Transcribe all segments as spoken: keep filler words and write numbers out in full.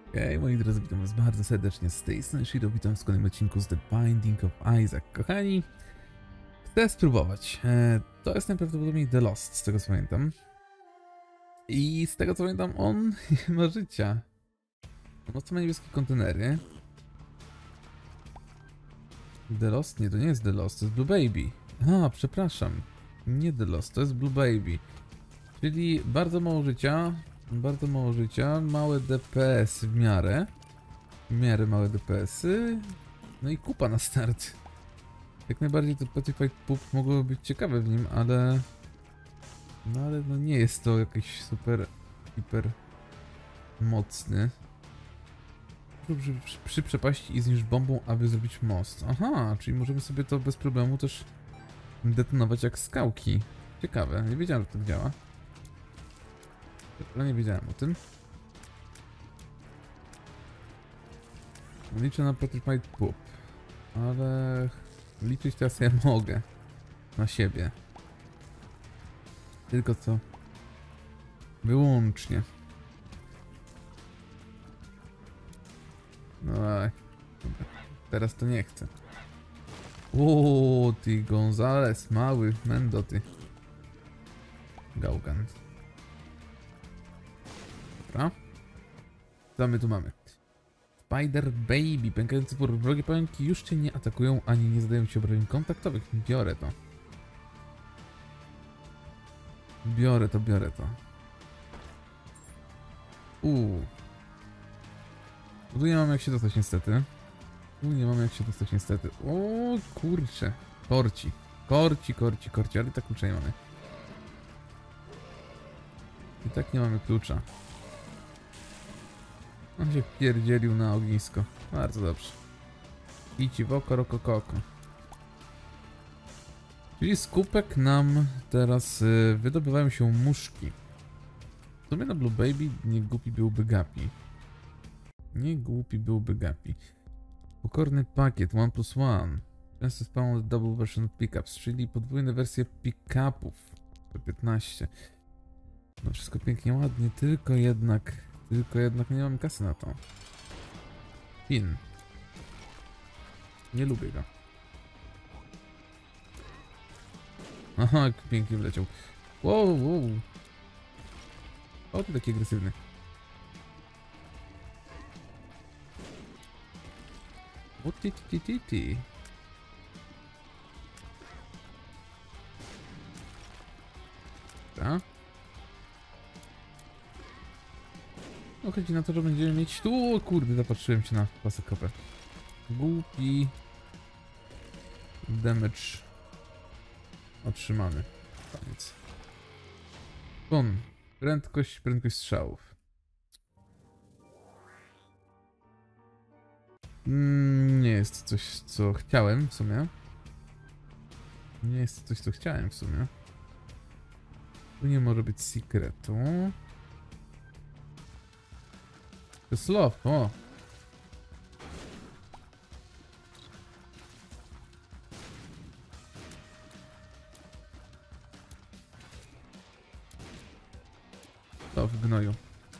Hej, moi drodzy, witam was bardzo serdecznie z tej strony Shiro, witam w kolejnym odcinku z The Binding of Isaac. Kochani, chcę spróbować. E, to jest najprawdopodobniej The Lost, z tego co pamiętam. I z tego co pamiętam, on nie ma życia. On ma niebieskie kontenery. The Lost? Nie, to nie jest The Lost, to jest Blue Baby. A, przepraszam. Nie The Lost, to jest Blue Baby. Czyli bardzo mało życia. Bardzo mało życia, małe D P S w miarę. W miarę małe D P S y. No i kupa na start. Jak najbardziej to Petrified Pup mogłoby być ciekawe w nim, ale... No ale no nie jest to jakiś super, hiper mocny. Przy, przy, przy przepaści i zniszcz bombą, aby zrobić most. Aha, czyli możemy sobie to bez problemu też detonować jak skałki. Ciekawe, nie wiedziałem, że tak działa. Ale nie wiedziałem o tym. Liczę na Petrified Pup, ale liczyć teraz ja mogę na siebie. Tylko co? Wyłącznie. No ale teraz to nie chcę. O, ty Gonzales, mały Mendo, ty. Gaugan. Dobra. Co my tu mamy? Spider Baby. Pękający wór. Wrogie pająki już cię nie atakują, ani nie zadają ci obrażeń kontaktowych. Biorę to. Biorę to, biorę to. Uuu. Tu nie mam jak się dostać niestety. Tu nie mam jak się dostać niestety. O kurczę. Korci. Korci, korci, korci. Ale i tak klucza nie mamy. I tak nie mamy klucza. On się pierdzielił na ognisko. Bardzo dobrze. Idź w oko, roko, koko. Czyli z kubek nam teraz y, wydobywają się muszki. W sumie na Blue Baby nie głupi byłby Gapi. Nie głupi byłby Gapi. Pokorny pakiet, one plus one. Często spawn double version pickups, czyli podwójne wersje pickupów. Po piętnaście. No wszystko pięknie, ładnie, tylko jednak... Tylko jednak nie mam kasy na to. Pin. Nie lubię go. Aha, jak pięknie wleciał. Wow, wow. O, ty taki agresywny. O, ti, ti, ti, ti. Tak. No chodzi na to, że będziemy mieć... Tu, o kurde, zapatrzyłem się na pasek kopę. Głupi... Damage... Otrzymany. Koniec. Bum. Prędkość, prędkość strzałów. Mm, nie jest to coś, co chciałem w sumie. Nie jest to coś, co chciałem w sumie. Tu nie może być sekretu. To jest love, o! To w gnoju.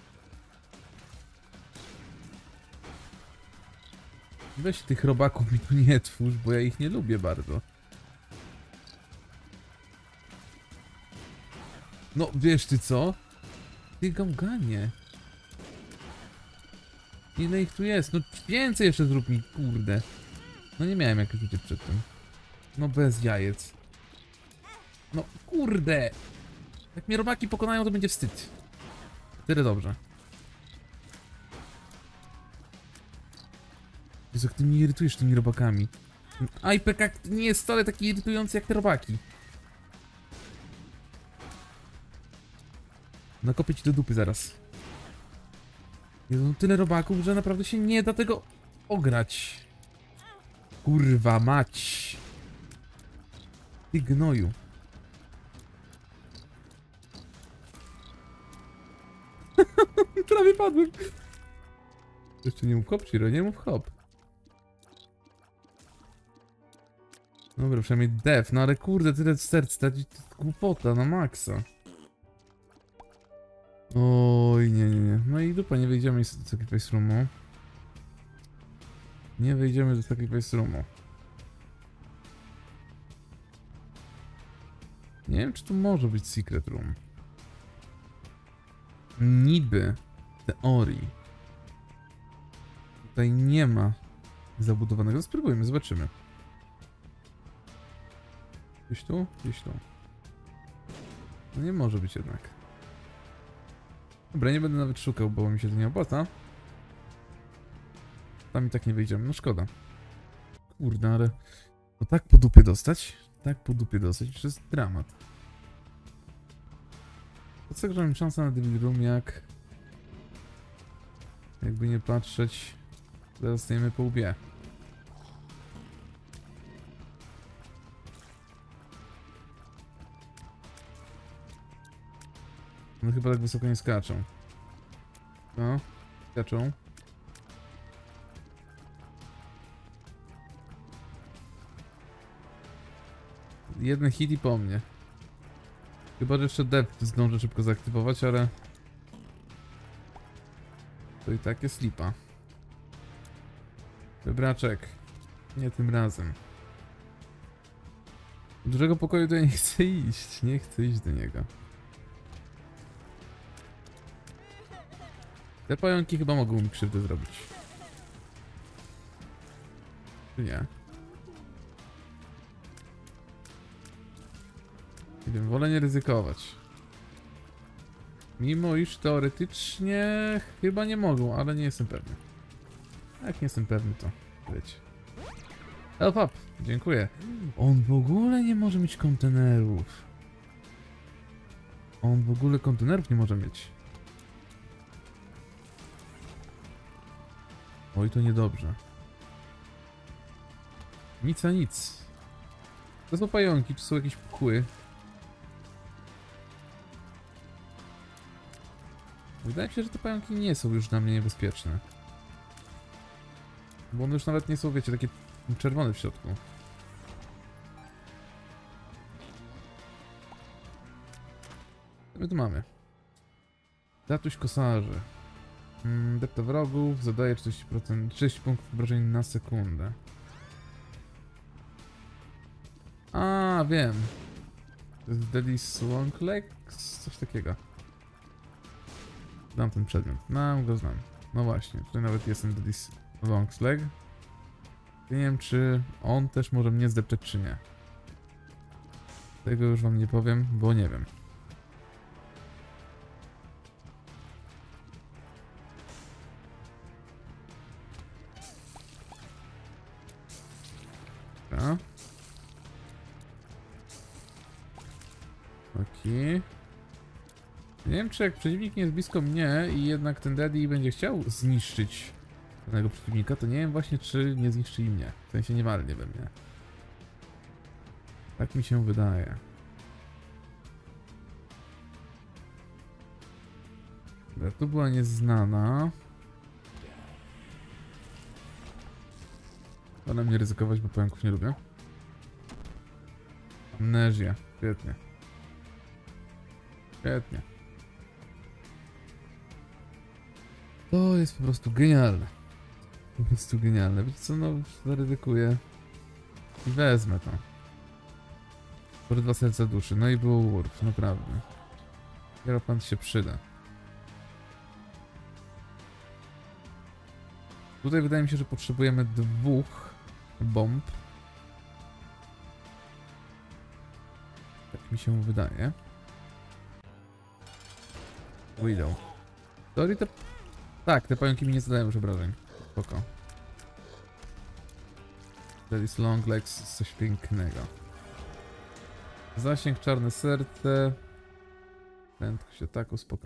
Weź tych robaków mi tu nie twórz, bo ja ich nie lubię bardzo. No, wiesz ty co? Ty gałganie. Ile ich tu jest? No więcej jeszcze zrób mi, kurde. No nie miałem jak rzucić przed tym. No bez jajec. No kurde. Jak mnie robaki pokonają, to będzie wstyd. Tyle dobrze. Jezu, jak ty mnie irytujesz tymi robakami. I P K nie jest wcale taki irytujący jak te robaki. Nakopię ci do dupy zaraz. Jezu, no tyle robaków, że naprawdę się nie da tego ograć. Kurwa mać. Ty gnoju. Prawie padłem. Jeszcze nie mów hop, Shiro, nie mów hop. Dobra, przynajmniej def, no ale kurde, tyle serc stracić, to jest głupota na maksa. Oj, nie, nie, nie. lecimy. No i dupa, nie wejdziemy do Sacrifice Roomu. Nie wejdziemy do Sacrifice Roomu. Nie wiem, czy tu może być Secret Room. Niby w teorii tutaj nie ma zabudowanego. Spróbujmy, zobaczymy. Gdzieś tu? Gdzieś tu. No nie może być jednak. Dobra, nie będę nawet szukał, bo mi się to nie opłaca. Tam i tak nie wyjdziemy, no szkoda. Kurde, ale... No tak po dupie dostać? Tak po dupie dostać, to jest dramat. Po co, że mam szansę na Devil Room, jak... Jakby nie patrzeć... Zaraz stajemy po łbie. No chyba tak wysoko nie skaczą. No, skaczą. Jeden hit i po mnie. Chyba, że jeszcze depth zdążę szybko zaaktywować, ale... To i tak jest lipa. Wybraczek. Nie tym razem. Do dużego pokoju to ja nie chcę iść. Nie chcę iść do niego. Te pająki chyba mogą mi krzywdę zrobić. Czy nie? Nie wiem, wolę nie ryzykować. Mimo iż teoretycznie chyba nie mogą, ale nie jestem pewny. Jak nie jestem pewny, to wiecie. Help up! Dziękuję. On w ogóle nie może mieć kontenerów. On w ogóle kontenerów nie może mieć. Oj, to niedobrze. Nic a nic. To są pająki, czy są jakieś pchły? Wydaje mi się, że te pająki nie są już dla mnie niebezpieczne. Bo one już nawet nie są, wiecie, takie czerwone w środku. Co my tu mamy? Tatuś kosarzy. Mm, depta wrogów zadaje czterdzieści procent, trzydzieści punktów obrażeń na sekundę. A, wiem. To jest Daddy's Long Legs? Coś takiego. Znam ten przedmiot. Znam go, znam. No właśnie, tutaj nawet jest ten Daddy's Long Leg. Nie wiem, czy on też może mnie zdepczeć, czy nie. Tego już wam nie powiem, bo nie wiem. Dobra. Okej. Nie wiem, czy jak przeciwnik nie jest blisko mnie i jednak ten Daddy będzie chciał zniszczyć danego przeciwnika, to nie wiem właśnie, czy nie zniszczy i mnie. W sensie nie walnie we mnie. Tak mi się wydaje. Dobra, tu była nieznana. Wolę mnie ryzykować, bo pająków nie lubię. Amnezja. Świetnie. Świetnie. To jest po prostu genialne. Po prostu genialne. Wiecie co, no zaryzykuję. I wezmę to. Por dwa serca duszy. No i było Wurf, naprawdę. Hierophant się przyda. Tutaj wydaje mi się, że potrzebujemy dwóch bomb. Tak mi się wydaje. Widow. Sorry, te... Tak, te pająki mi nie zadają już obrażeń. Spoko. Daddy's Long Legs, coś pięknego. Zasięg, czarne serce. Prędkość ataku, spoko.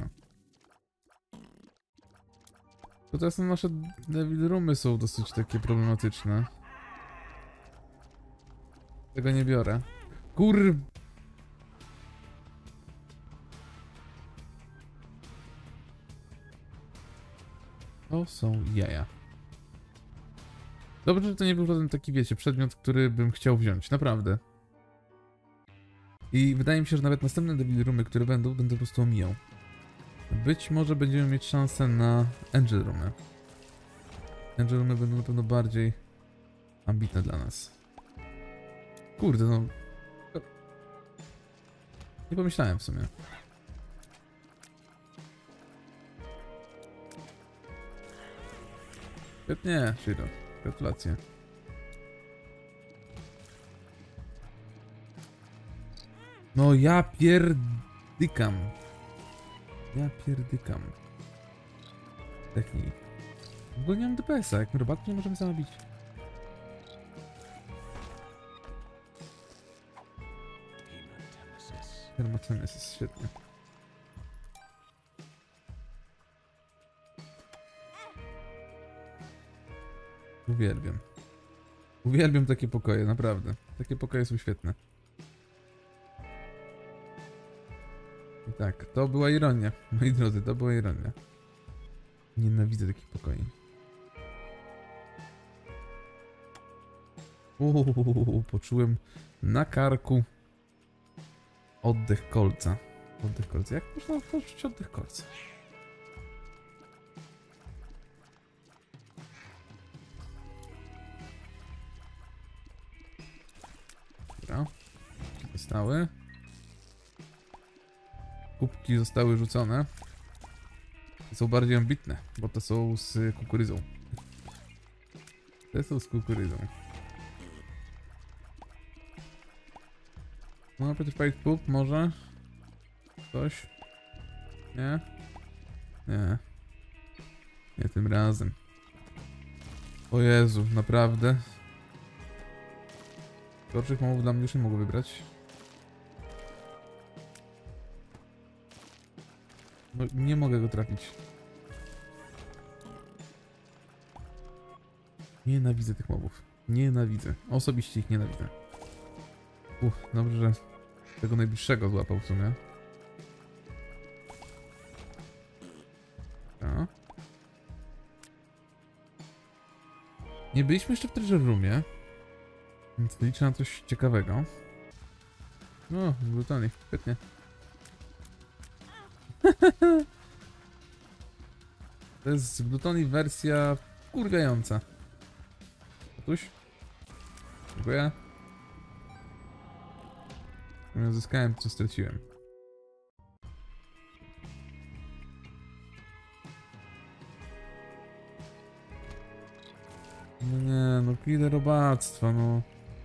To teraz nasze Devil Roomy są dosyć takie problematyczne. Tego nie biorę. Kur... To są jaja. Dobrze, że to nie był żaden taki, wiecie, przedmiot, który bym chciał wziąć. Naprawdę. I wydaje mi się, że nawet następne Devil Roomy, które będą, będę po prostu omijał. Być może będziemy mieć szansę na Angel Roomy. Angel Roomy będą na pewno bardziej ambitne dla nas. Kurde, no... Nie pomyślałem w sumie. Świetnie, Shiro. Gratulacje. No ja pierdykam. Ja pierdykam. Technik. W ogóle nie mam D P S-a, jak my robaku nie możemy zabić. Hermotemesis, świetnie. Uwielbiam. Uwielbiam takie pokoje, naprawdę. Takie pokoje są świetne. I tak, to była ironia. Moi drodzy, to była ironia. Nienawidzę takich pokoi. Uuu, poczułem na karku oddech kolca. Oddech kolca. Jak można otworzyć oddech kolca? Dobra. Zostały. Kubki zostały rzucone. Są bardziej ambitne, bo to są z kukurydzą. Te są z kukurydzą. No, przecież palić pup, może? Coś? Nie? Nie. Nie tym razem. O Jezu, naprawdę? Gorszych mobów dla mnie już nie mogę wybrać. No, nie mogę go trafić. Nienawidzę tych mobów. Nienawidzę. Osobiście ich nienawidzę. Uff, dobrze, że tego najbliższego złapał w sumie. A. Nie byliśmy jeszcze w Treasure Roomie, więc liczę na coś ciekawego. No, brutalnie, świetnie. To jest z Glutoni wersja kurwiająca. Otóż. Dziękuję. Zyskałem, co straciłem. No nie, no ile robactwa, no.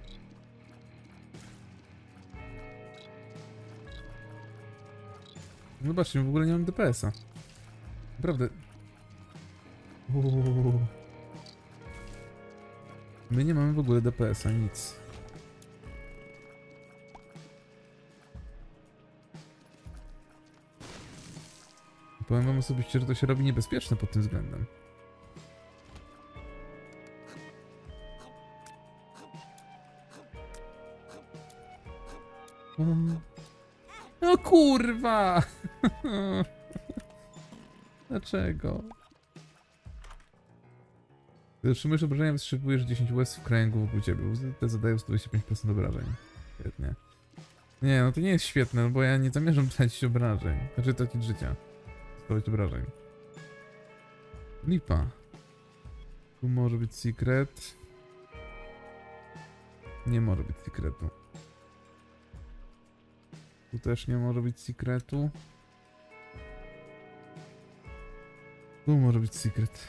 Zobaczcie, w ogóle nie mam D P S-a. Naprawdę. Uuu. My nie mamy w ogóle D P S-a, nic. Powiem wam osobiście, że to się robi niebezpieczne pod tym względem. No kurwa! Dlaczego? Gdy otrzymujesz obrażenia, wstrzykujesz dziesięć łez w kręgu wokół ciebie. Te zadają sto dwadzieścia pięć procent obrażeń. Świetnie. Nie, no to nie jest świetne, no bo ja nie zamierzam tracić obrażeń. Znaczy tracić życia. Sprawić obrażeń. Lipa. Tu może być secret. Nie może być secretu. Tu też nie może być secretu. Tu może być secret.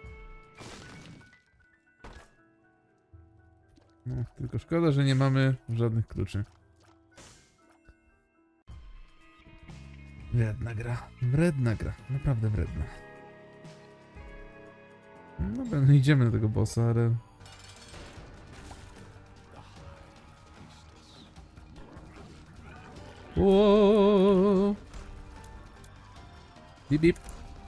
No, tylko szkoda, że nie mamy żadnych kluczy. Wredna gra. Wredna gra. Naprawdę wredna. No dobra, no idziemy do tego bossa, ale... Oooo. Bip bip.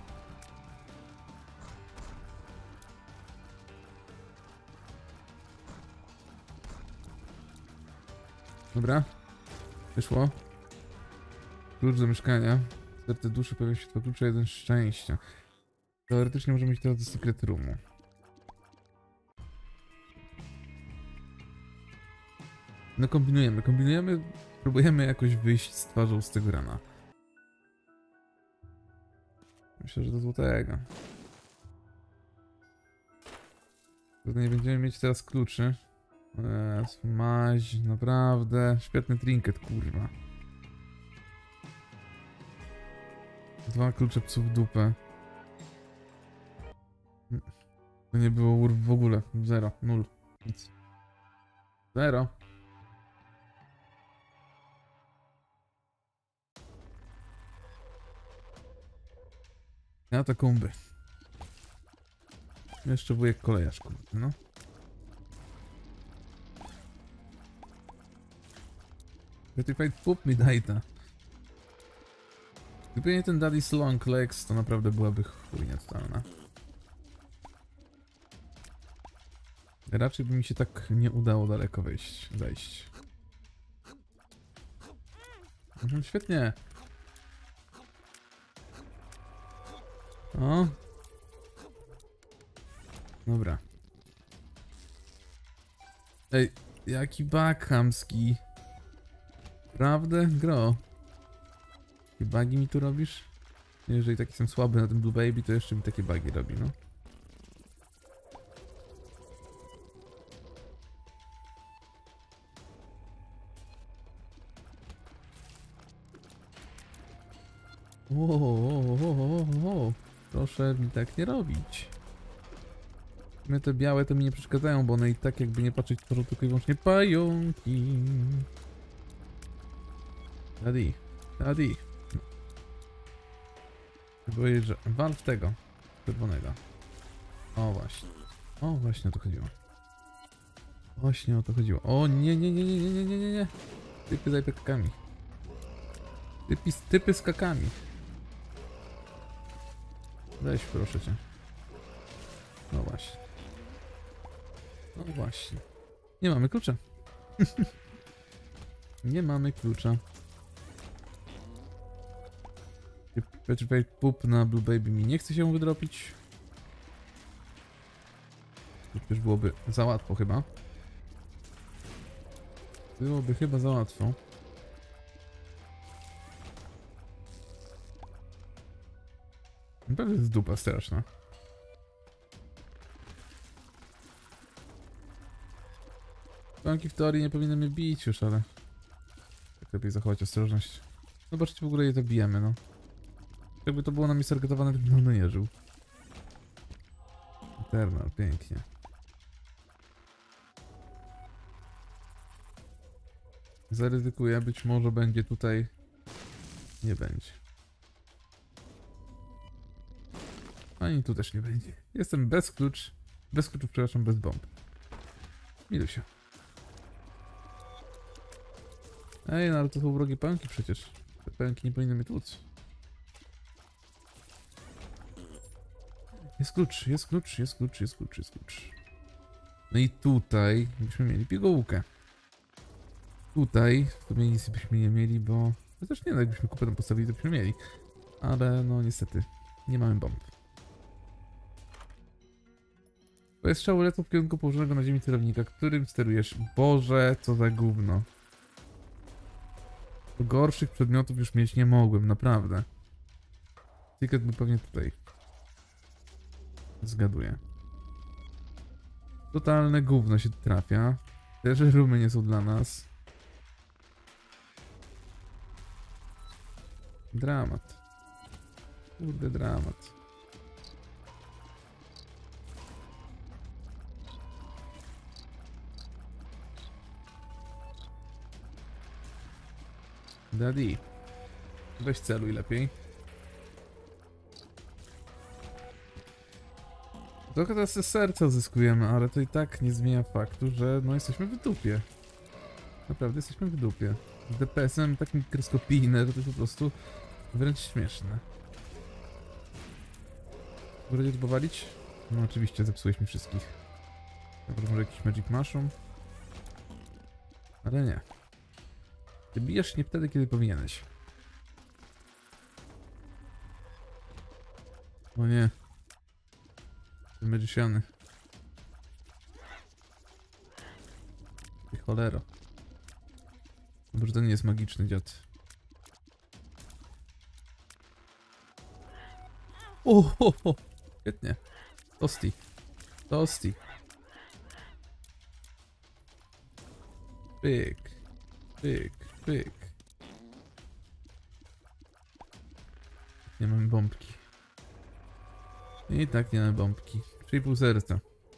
Dobra. Wyszło. Klucz do mieszkania. Serce duszy, pojawia się dwa klucze, jeden szczęścia. Teoretycznie możemy iść teraz do secret roomu. No kombinujemy, kombinujemy. Próbujemy jakoś wyjść z twarzą z tego rana. Myślę, że do złotego. Nie będziemy mieć teraz kluczy. Jezu, maź, naprawdę. Świetny trinket, kurwa. Dwa klucze psów w dupę. To nie było urw w ogóle. Zero, nul. Nic. Zero. Katakumby. Jeszcze wujek kolejarz, kurde, no. Certified Pup mi daj ta. Gdyby nie ten Daddy's Long Legs, to naprawdę byłaby chujnia totalna. Raczej by mi się tak nie udało daleko wejść, zejść. Mhm, świetnie. O. Dobra. Ej, jaki bug chamski. Prawdę? Gro. Jakie bugi mi tu robisz? Jeżeli tak jestem słaby na tym Blue Baby, to jeszcze mi takie bugi robi, no. O, o, o, o, o. Proszę mi tak nie robić. My te białe to mi nie przeszkadzają, bo one i tak jakby nie patrzeć tworzą tylko i wyłącznie pająki. Daddy, daddy. Boję, że wal w tego czerwonego. O właśnie. O właśnie o to chodziło. Właśnie o to chodziło. O nie, nie, nie, nie, nie, nie, nie, nie, nie. Typy z ajpekami. Typy, typy z kakami. Weź proszę cię. No właśnie. No właśnie. Nie mamy klucza. Nie mamy klucza. Petrified Pup na Blue Baby mi nie chce się wydropić. To już byłoby za łatwo chyba. Byłoby chyba za łatwo. Naprawdę jest dupa straszna. Banki w teorii nie powinny mnie bić już, ale tak lepiej zachować ostrożność. Zobaczcie, w ogóle je to bijemy, no. Jakby to było na mnie targetowane, to bym no nie żył. Eternal, pięknie. Zaryzykuję, być może będzie tutaj... Nie będzie. Ani tu też nie będzie. Jestem bez klucz. Bez kluczów, przepraszam, bez bomb. Milusia. Ej, no ale to są wrogie pająki przecież. Te pająki nie powinny mnie tłuc. Jest klucz, jest klucz, jest klucz, jest klucz, jest klucz. No i tutaj byśmy mieli pigułkę. Tutaj w sumie nic byśmy nie mieli, bo... Chociaż nie, no jakbyśmy kupę tam postawili, to byśmy mieli. Ale no niestety, nie mamy bomb. To jest strzał lecą w kierunku położonego na ziemi celownika, którym sterujesz. Boże, co za gówno. Gorszych przedmiotów już mieć nie mogłem, naprawdę. Ticket był pewnie tutaj. Zgaduję. Totalne gówno się trafia. Te rumy nie są dla nas. Dramat. Kurde, dramat. Daddy. Weź celuj lepiej. Trochę teraz ze serca zyskujemy, ale to i tak nie zmienia faktu, że no jesteśmy w dupie. Naprawdę jesteśmy w dupie. Z D P S-em tak mikroskopijne, to jest po prostu wręcz śmieszne. Będziecie to powalić? No oczywiście, zepsułeś mi wszystkich. Dobra, może jakiś Magic Mushroom? Ale nie. Ty bijesz nie wtedy, kiedy powinieneś. O nie. Ty magiciany. Ty cholero. Dobrze, to nie jest magiczny dziad. O, ho, ho. Świetnie. Tosti. Tosti. Pyk. Pyk, pyk. Nie mamy bombki. I tak nie mamy bombki. trzy i pół serca.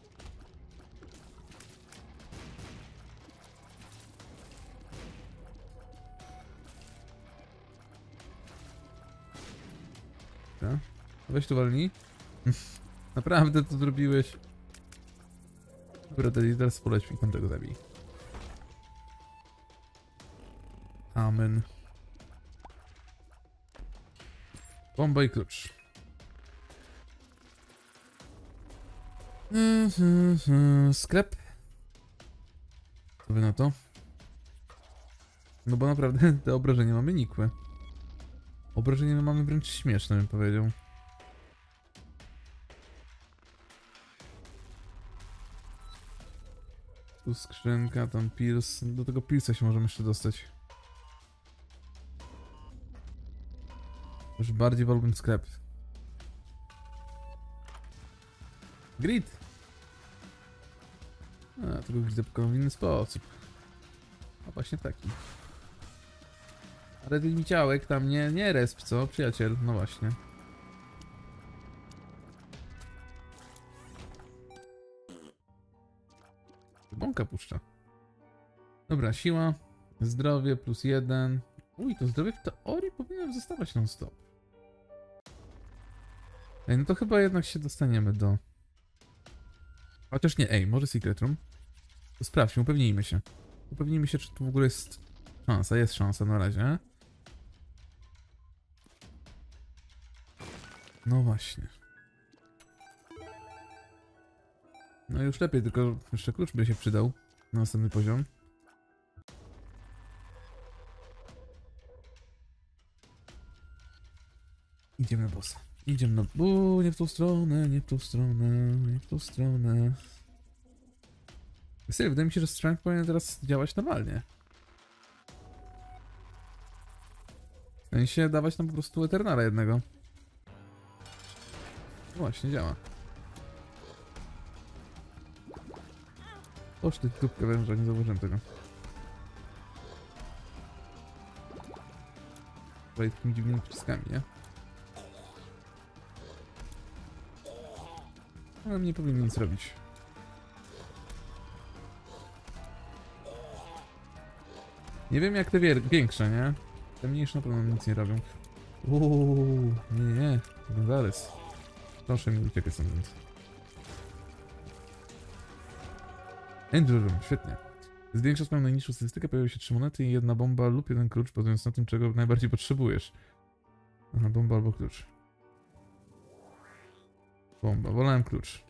Tak? Weź tu walnij. Naprawdę to zrobiłeś. Dobra, teraz poleć mi tamtego zabij. Amen. Bomba i klucz. Sklep. Co wy na to? No bo naprawdę te obrażenia mamy nikłe. Obrażenia mamy wręcz śmieszne, bym powiedział. Tu skrzynka, tam pils. Do tego pilsa się możemy jeszcze dostać. Już bardziej wolałbym sklep. Grid! A, tego grida pokonam w inny sposób. A właśnie taki. Ale ty mi ciałek tam nie, nie resp, co? Przyjaciel, no właśnie. Bąka puszcza. Dobra, siła, zdrowie plus jeden. Uj, to zdrowie w teorii powinno zostawać non stop. Ej, no to chyba jednak się dostaniemy do... Chociaż nie, ej, może Secret Room? To sprawdźmy, upewnijmy się. Upewnijmy się, czy tu w ogóle jest szansa. Jest szansa na razie. No właśnie. No już lepiej, tylko jeszcze klucz by się przydał na następny poziom. Idziemy na bossa. Idziemy na... Uuu, nie w tą stronę, nie w tą stronę, nie w tą stronę. Serio, wydaje mi się, że Strength powinien teraz działać normalnie. W sensie dawać nam po prostu Eternala jednego. Właśnie, działa. Oż ty dupkę węża, nie zauważyłem tego. Tutaj takimi dziwnymi przyciskami, nie? Ale nie powinien nic robić. Nie wiem jak te większe, nie? Te mniejsze na pewno nic nie robią. Uuu, nie, nie, Gonzales. Proszę mi uciekać stąd. Angel Room, świetnie. Zwiększa swoją najniższą statystykę, pojawiły się trzy monety i jedna bomba lub jeden klucz, bazując na tym, czego najbardziej potrzebujesz. Aha, bomba albo klucz. Bomba, wolałem klucz.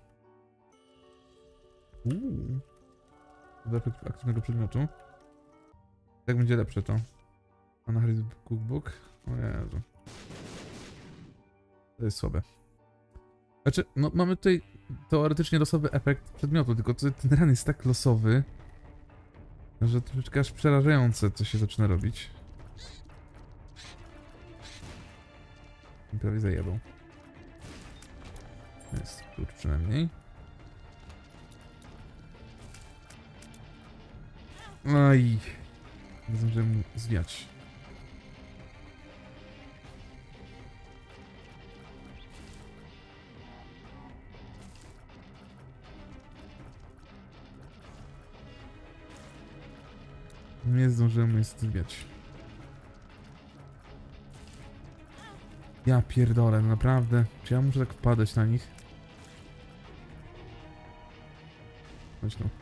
Uuu. Do efektu aktywnego przedmiotu. Tak będzie lepsze to. Anahryz Cookbook. O Jezu. To jest słabe. Znaczy, no mamy tutaj teoretycznie losowy efekt przedmiotu, tylko to, ten ran jest tak losowy, że troszeczkę aż przerażające, co się zaczyna robić. I prawie zajebał. Jest klucz przynajmniej. Aj. Nie zdążyłem mu zwiać. Nie zdążyłem mu jest zwiać. Ja pierdolę, naprawdę. Czy ja muszę tak wpadać na nich? Chodź tu.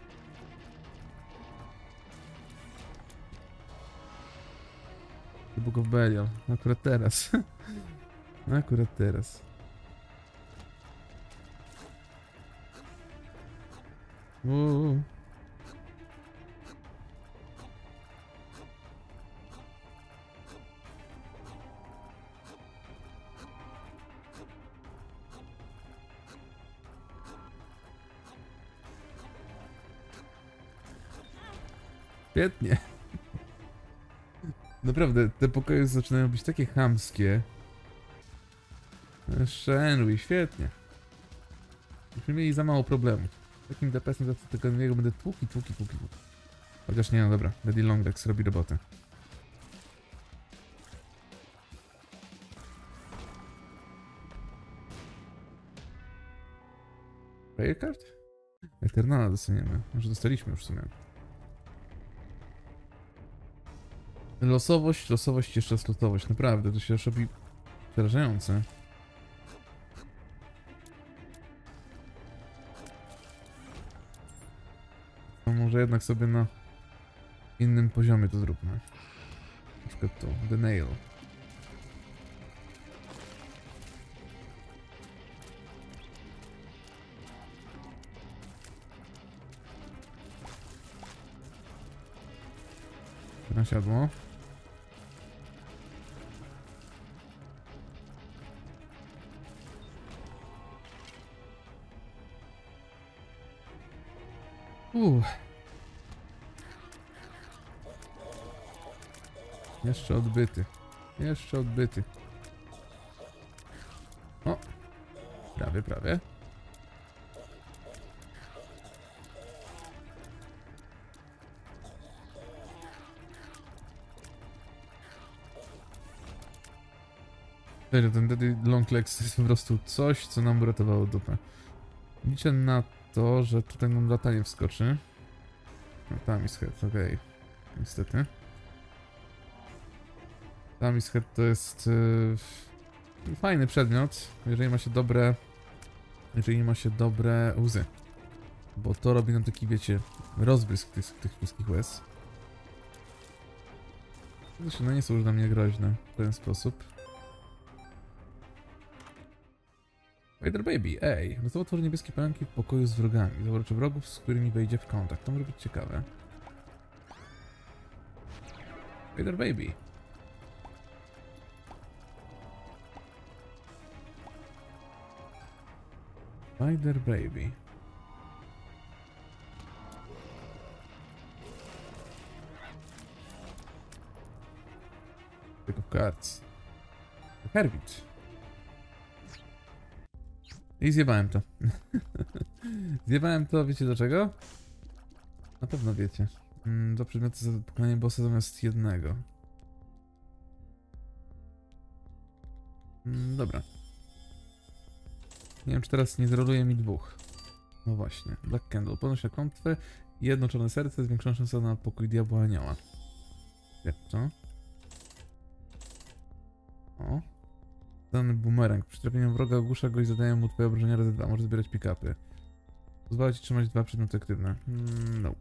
Book of Belial. Akurat teraz. Akurat teraz. Uuu. Świetnie. Naprawdę, te pokoje zaczynają być takie chamskie. Shenry, świetnie. Myśmy mieli za mało problemów. Takim D P S-em za tego niego będę tłuki, tłuki, tłuki, tłuki. Chociaż nie, no dobra. Daddy Longlegs robi robotę. Player card? Eternala dostaniemy. Może dostaliśmy już w sumie. Losowość, losowość, jeszcze raz losowość. Naprawdę, to się aż robi przerażające. No może jednak sobie na innym poziomie to zróbmy. Na przykład to, The Nail. Nasiadło. Uuu. Jeszcze odbyty. Jeszcze odbyty. O! Prawie, prawie. Ten Daddy Longlegs to jest po prostu coś, co nam uratowało dupę. Liczę na to, że tutaj nam latanie wskoczy. No, tam jest head, okej. Okay. Niestety. Tam jest head to jest yy, fajny przedmiot, jeżeli ma się dobre, jeżeli ma się dobre łzy. Bo to robi nam taki, wiecie, rozbrysk tych, tych wszystkich łez. Zresztą no nie są już dla mnie groźne w ten sposób. Spider Baby, ej, no tworzy niebieskie pająki w pokoju z wrogami. Zauważy wrogów, z którymi wejdzie w kontakt. To może być ciekawe. Spider Baby. Spider Baby. Pick of cards. Herbit. I zjebałem to. Zjebałem to, wiecie dlaczego? Na pewno wiecie. Mm, do przedmiotu za pokonanie bossa zamiast jednego. Mm, dobra. Nie wiem, czy teraz nie zroluje mi dwóch. No właśnie. Black Candle. Podnosi klątwę. Jedno czarne serce, zwiększona szansa na pokój diabła anioła. Jak to? O. Dany bumerang. Przy trafieniu wroga ogłusza go i zadaje mu twoje obrażenia razy dwa. Może zbierać pick-upy. Pozwala ci trzymać dwa przedmioty aktywne. Mm, nope.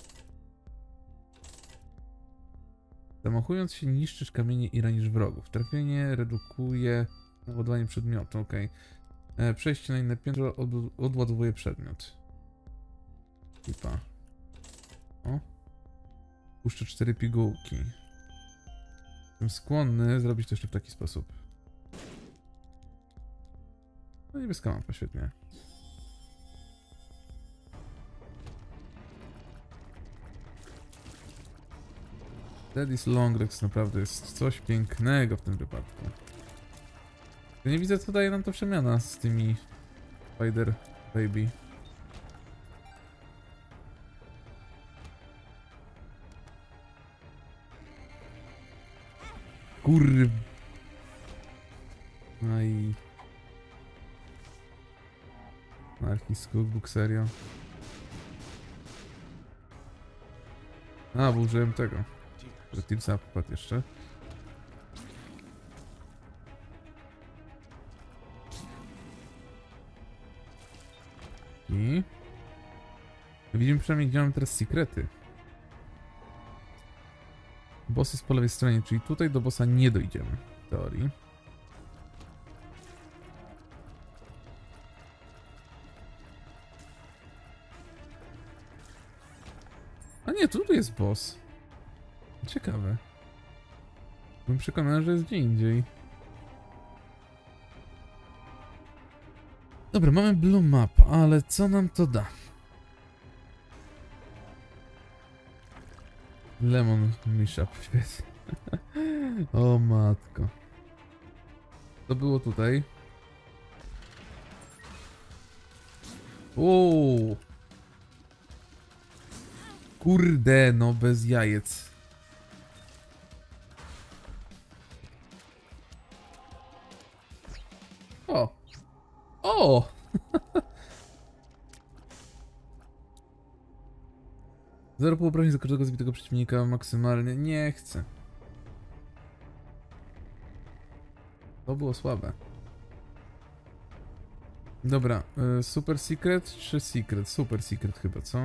Zamachując się niszczysz kamienie i ranisz wrogów. Trafienie redukuje ładowanie przedmiotu, ok. E, przejście na inne piętro od, odładowuje przedmiot. Tipa. O. Puszczę cztery pigułki. Jestem skłonny zrobić to jeszcze w taki sposób. No niebieska mapa, świetnie. Daddy's Longlegs naprawdę jest coś pięknego w tym wypadku. Ja nie widzę, co daje nam to przemiana z tymi Spider Baby. Kurw. No i... Archis Cookbook, serio. A, bo użyłem tego. Że Teamsa popadł jeszcze. I... Widzimy przynajmniej, gdzie mamy teraz sekrety. Boss jest po lewej stronie, czyli tutaj do bossa nie dojdziemy, w teorii. A nie, tu jest boss. Ciekawe. Byłem przekonany, że jest gdzie indziej. Dobra, mamy blue map, ale co nam to da? Lemon Mishap, świetnie. O matko. To było tutaj. Uuu. Kurde, no bez jajec. O! O! Zero półobrażeń za każdego zbitego przeciwnika maksymalnie. Nie chcę. To było słabe. Dobra, y, Super Secret czy Secret? Super Secret chyba, co?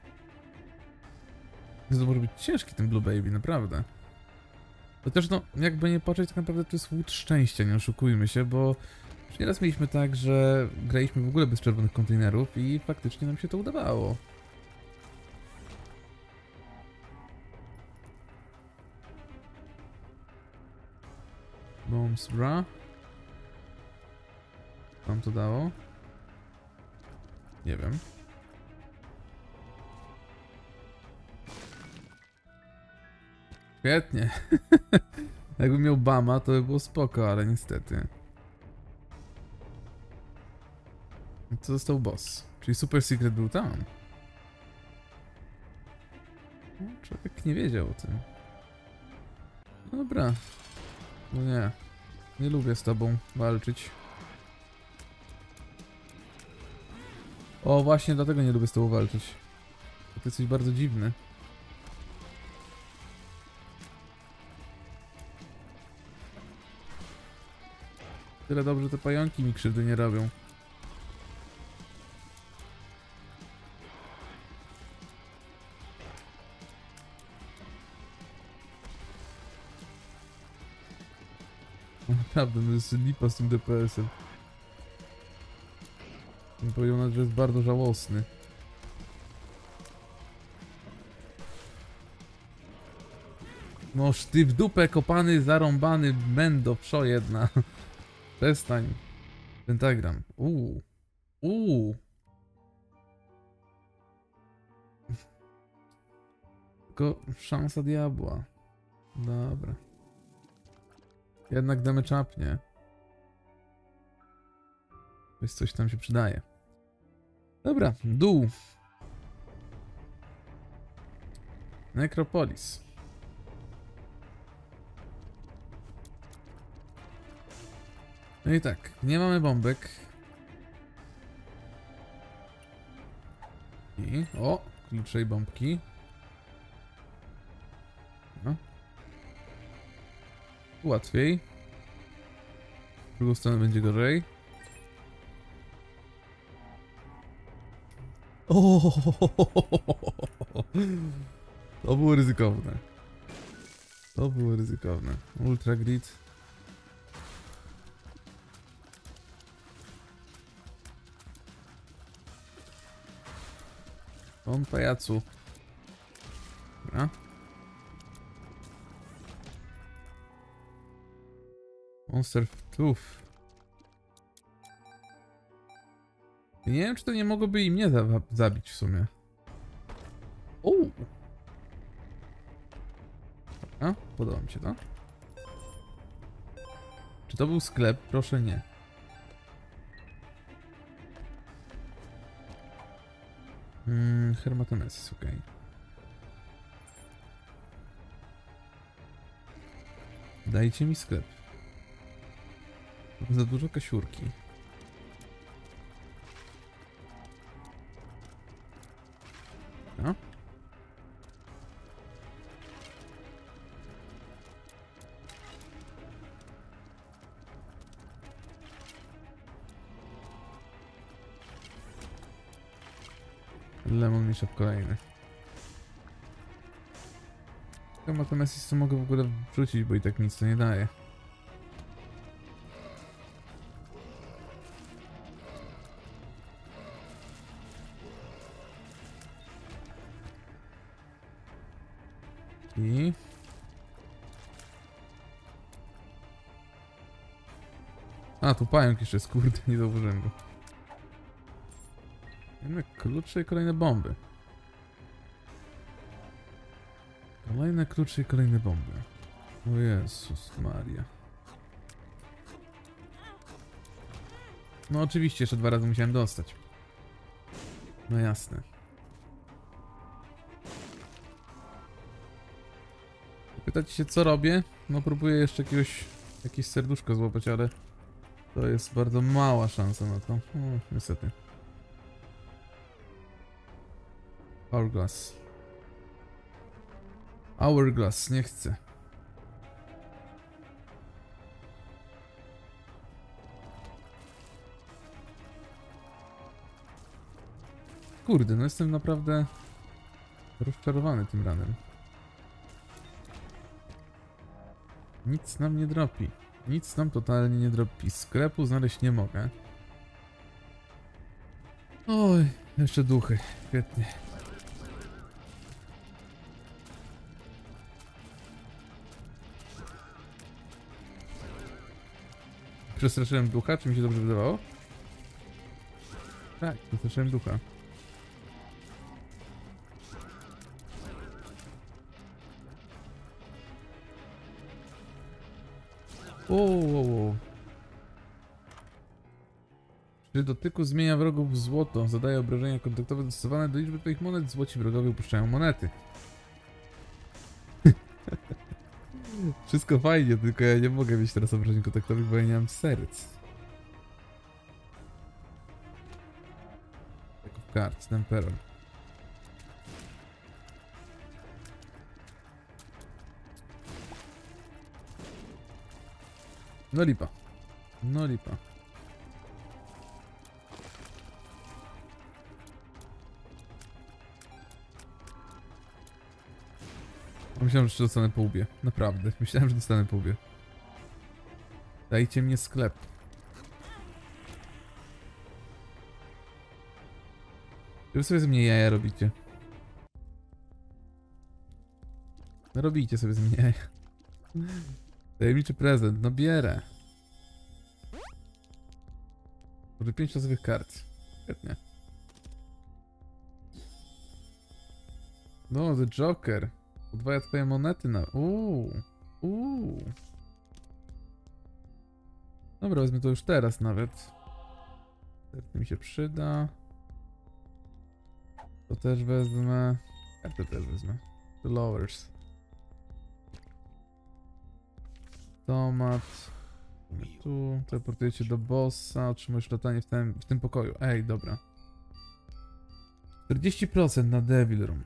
To może być ciężki ten Blue Baby, naprawdę. Chociaż no, jakby nie patrzeć, tak naprawdę to jest łód szczęścia, nie oszukujmy się, bo już nieraz mieliśmy tak, że graliśmy w ogóle bez czerwonych kontenerów i faktycznie nam się to udawało. Bombs bra. Co nam to dało? Nie wiem. Świetnie. Jakbym miał Bama, to by było spoko, ale niestety. Co został boss? Czyli Super Secret był tam. No, człowiek nie wiedział o tym. Dobra. No nie. Nie lubię z tobą walczyć. O, właśnie dlatego nie lubię z tobą walczyć. Bo ty jesteś bardzo dziwny. Tyle dobrze te pająki mi krzywdy nie robią. Naprawdę, no jest lipa z tym D P S-em. Powiedział nawet, że jest bardzo żałosny. Noż ty w dupę kopany, zarąbany mendo, pszo jedna. Przestań. Pentagram. Uuu. Uuu. Tylko szansa diabła. Dobra. Jednak damy czapnie. Wiesz, coś tam się przydaje. Dobra, dół. Necropolis. No i tak, nie mamy bombek. I o, klucze i bombki. No. Łatwiej. W drugą stronę będzie gorzej. O, to było ryzykowne. To było ryzykowne. Ultra Grid. On pajacu. Dobra. Monster Tooth. Nie wiem, czy to nie mogłoby i mnie za zabić w sumie. Uuu. Dobra, podoba mi się to. Czy to był sklep? Proszę nie. Hmm, Hermatonesis, okej. Okay. Dajcie mi sklep. Za dużo kasiurki. No. Lemon Bishop kolejny. Hermatonesis to mogę w ogóle wrzucić, bo i tak nic to nie daje. I... A, tu pająk jeszcze jest, kurde, nie zauważyłem go. Mamy klucze i kolejne bomby. Kolejne klucze i kolejne bomby. O Jezus Maria. No oczywiście, jeszcze dwa razy musiałem dostać. No jasne. Pytacie się, co robię? No próbuję jeszcze jakiegoś, jakieś serduszko złapać, ale to jest bardzo mała szansa na to. No, niestety. Hourglass. Hourglass, nie chcę. Kurde, no jestem naprawdę rozczarowany tym ranem. Nic nam nie dropi. Nic nam totalnie nie dropi. Sklepu znaleźć nie mogę. Oj, jeszcze duchy. Świetnie. Przestraszyłem ducha? Czy mi się dobrze wydawało? Tak, przestraszyłem ducha. Ooo. Przy dotyku zmienia wrogów w złoto. Zadaje obrażenia kontaktowe dostosowane do liczby twoich monet. Złoci wrogowie upuszczają monety. Wszystko fajnie, tylko ja nie mogę mieć teraz obrażeń kontaktowych, bo ja nie mam serc. Jak w kart, Temperon. No lipa. No lipa. Myślałem, że dostanę po łbie. Naprawdę. Myślałem, że dostanę po łbie. Dajcie mnie sklep. Czy wy sobie z mnie jaja robicie? No robicie sobie z mnie jaja. Tajemniczy prezent. No bierę. Może pięć losowych kart. Świetnie. No, The Joker. Podwaja twoje monety na... Uuu. Uuu. Dobra, wezmę to już teraz nawet. To mi się przyda. To też wezmę. Kartę też wezmę. The Lowers. Tomat. Tu. Teleportujecie do bossa. Otrzymujesz latanie w tym, w tym pokoju. Ej, dobra. czterdzieści procent na Devil Room.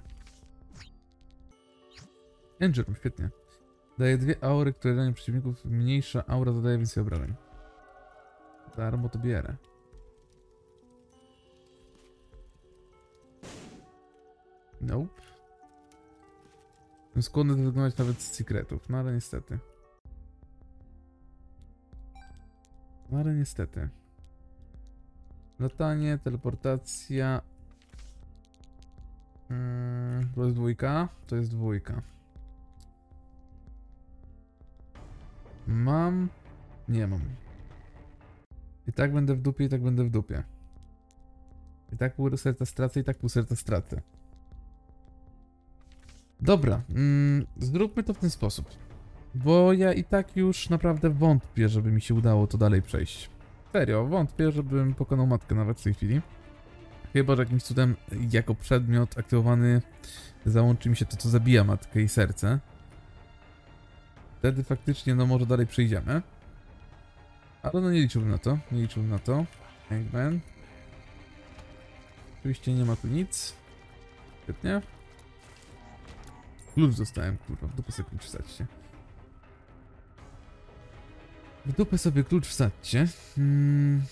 Angel Room, świetnie. Daje dwie aury, które dają przeciwników. Mniejsza aura zadaje więcej obrażeń. Darmo to bierę. Nope. Jestem skłonny zrezygnować nawet z secretów, no ale niestety. No ale niestety. Latanie, teleportacja. Hmm, to jest dwójka? To jest dwójka. Mam? Nie mam. I tak będę w dupie, i tak będę w dupie. I tak pół serca stracę, i tak pół serca stracę. Dobra, mm, zróbmy to w ten sposób. Bo ja i tak już naprawdę wątpię, żeby mi się udało to dalej przejść. Serio, wątpię, żebym pokonał matkę nawet w tej chwili. Chyba, że jakimś cudem jako przedmiot aktywowany załączy mi się to, co zabija matkę i serce. Wtedy faktycznie, no może dalej przejdziemy. Ale no nie liczyłbym na to, nie liczyłbym na to. Hangman. Oczywiście nie ma tu nic. Świetnie. Klucz dostałem, kurwa, w dupę sobie klucz wsadźcie. W dupę sobie klucz wsadźcie. Hmm.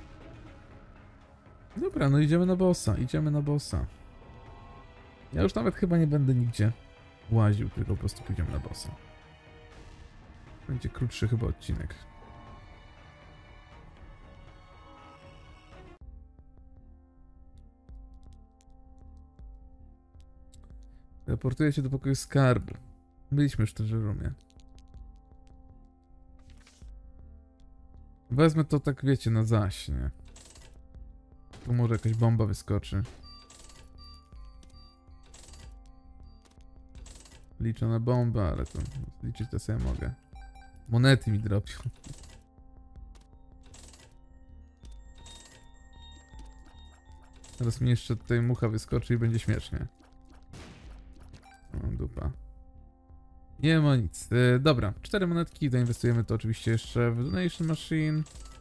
Dobra, no idziemy na bossa, idziemy na bossa. Ja już nawet chyba nie będę nigdzie łaził, tylko po prostu pójdziemy na bossa. Będzie krótszy chyba odcinek. Raportuję się do pokoju skarbu. Byliśmy już w tym roomie. Wezmę to tak, wiecie, na zaś, nie? Tu może jakaś bomba wyskoczy. Liczę na bombę, ale to liczyć to sobie mogę. Monety mi dropią. Teraz mi jeszcze tutaj mucha wyskoczy i będzie śmiesznie. O, dupa. Nie ma nic. E, dobra, cztery monetki, zainwestujemy to oczywiście jeszcze w Donation Machine.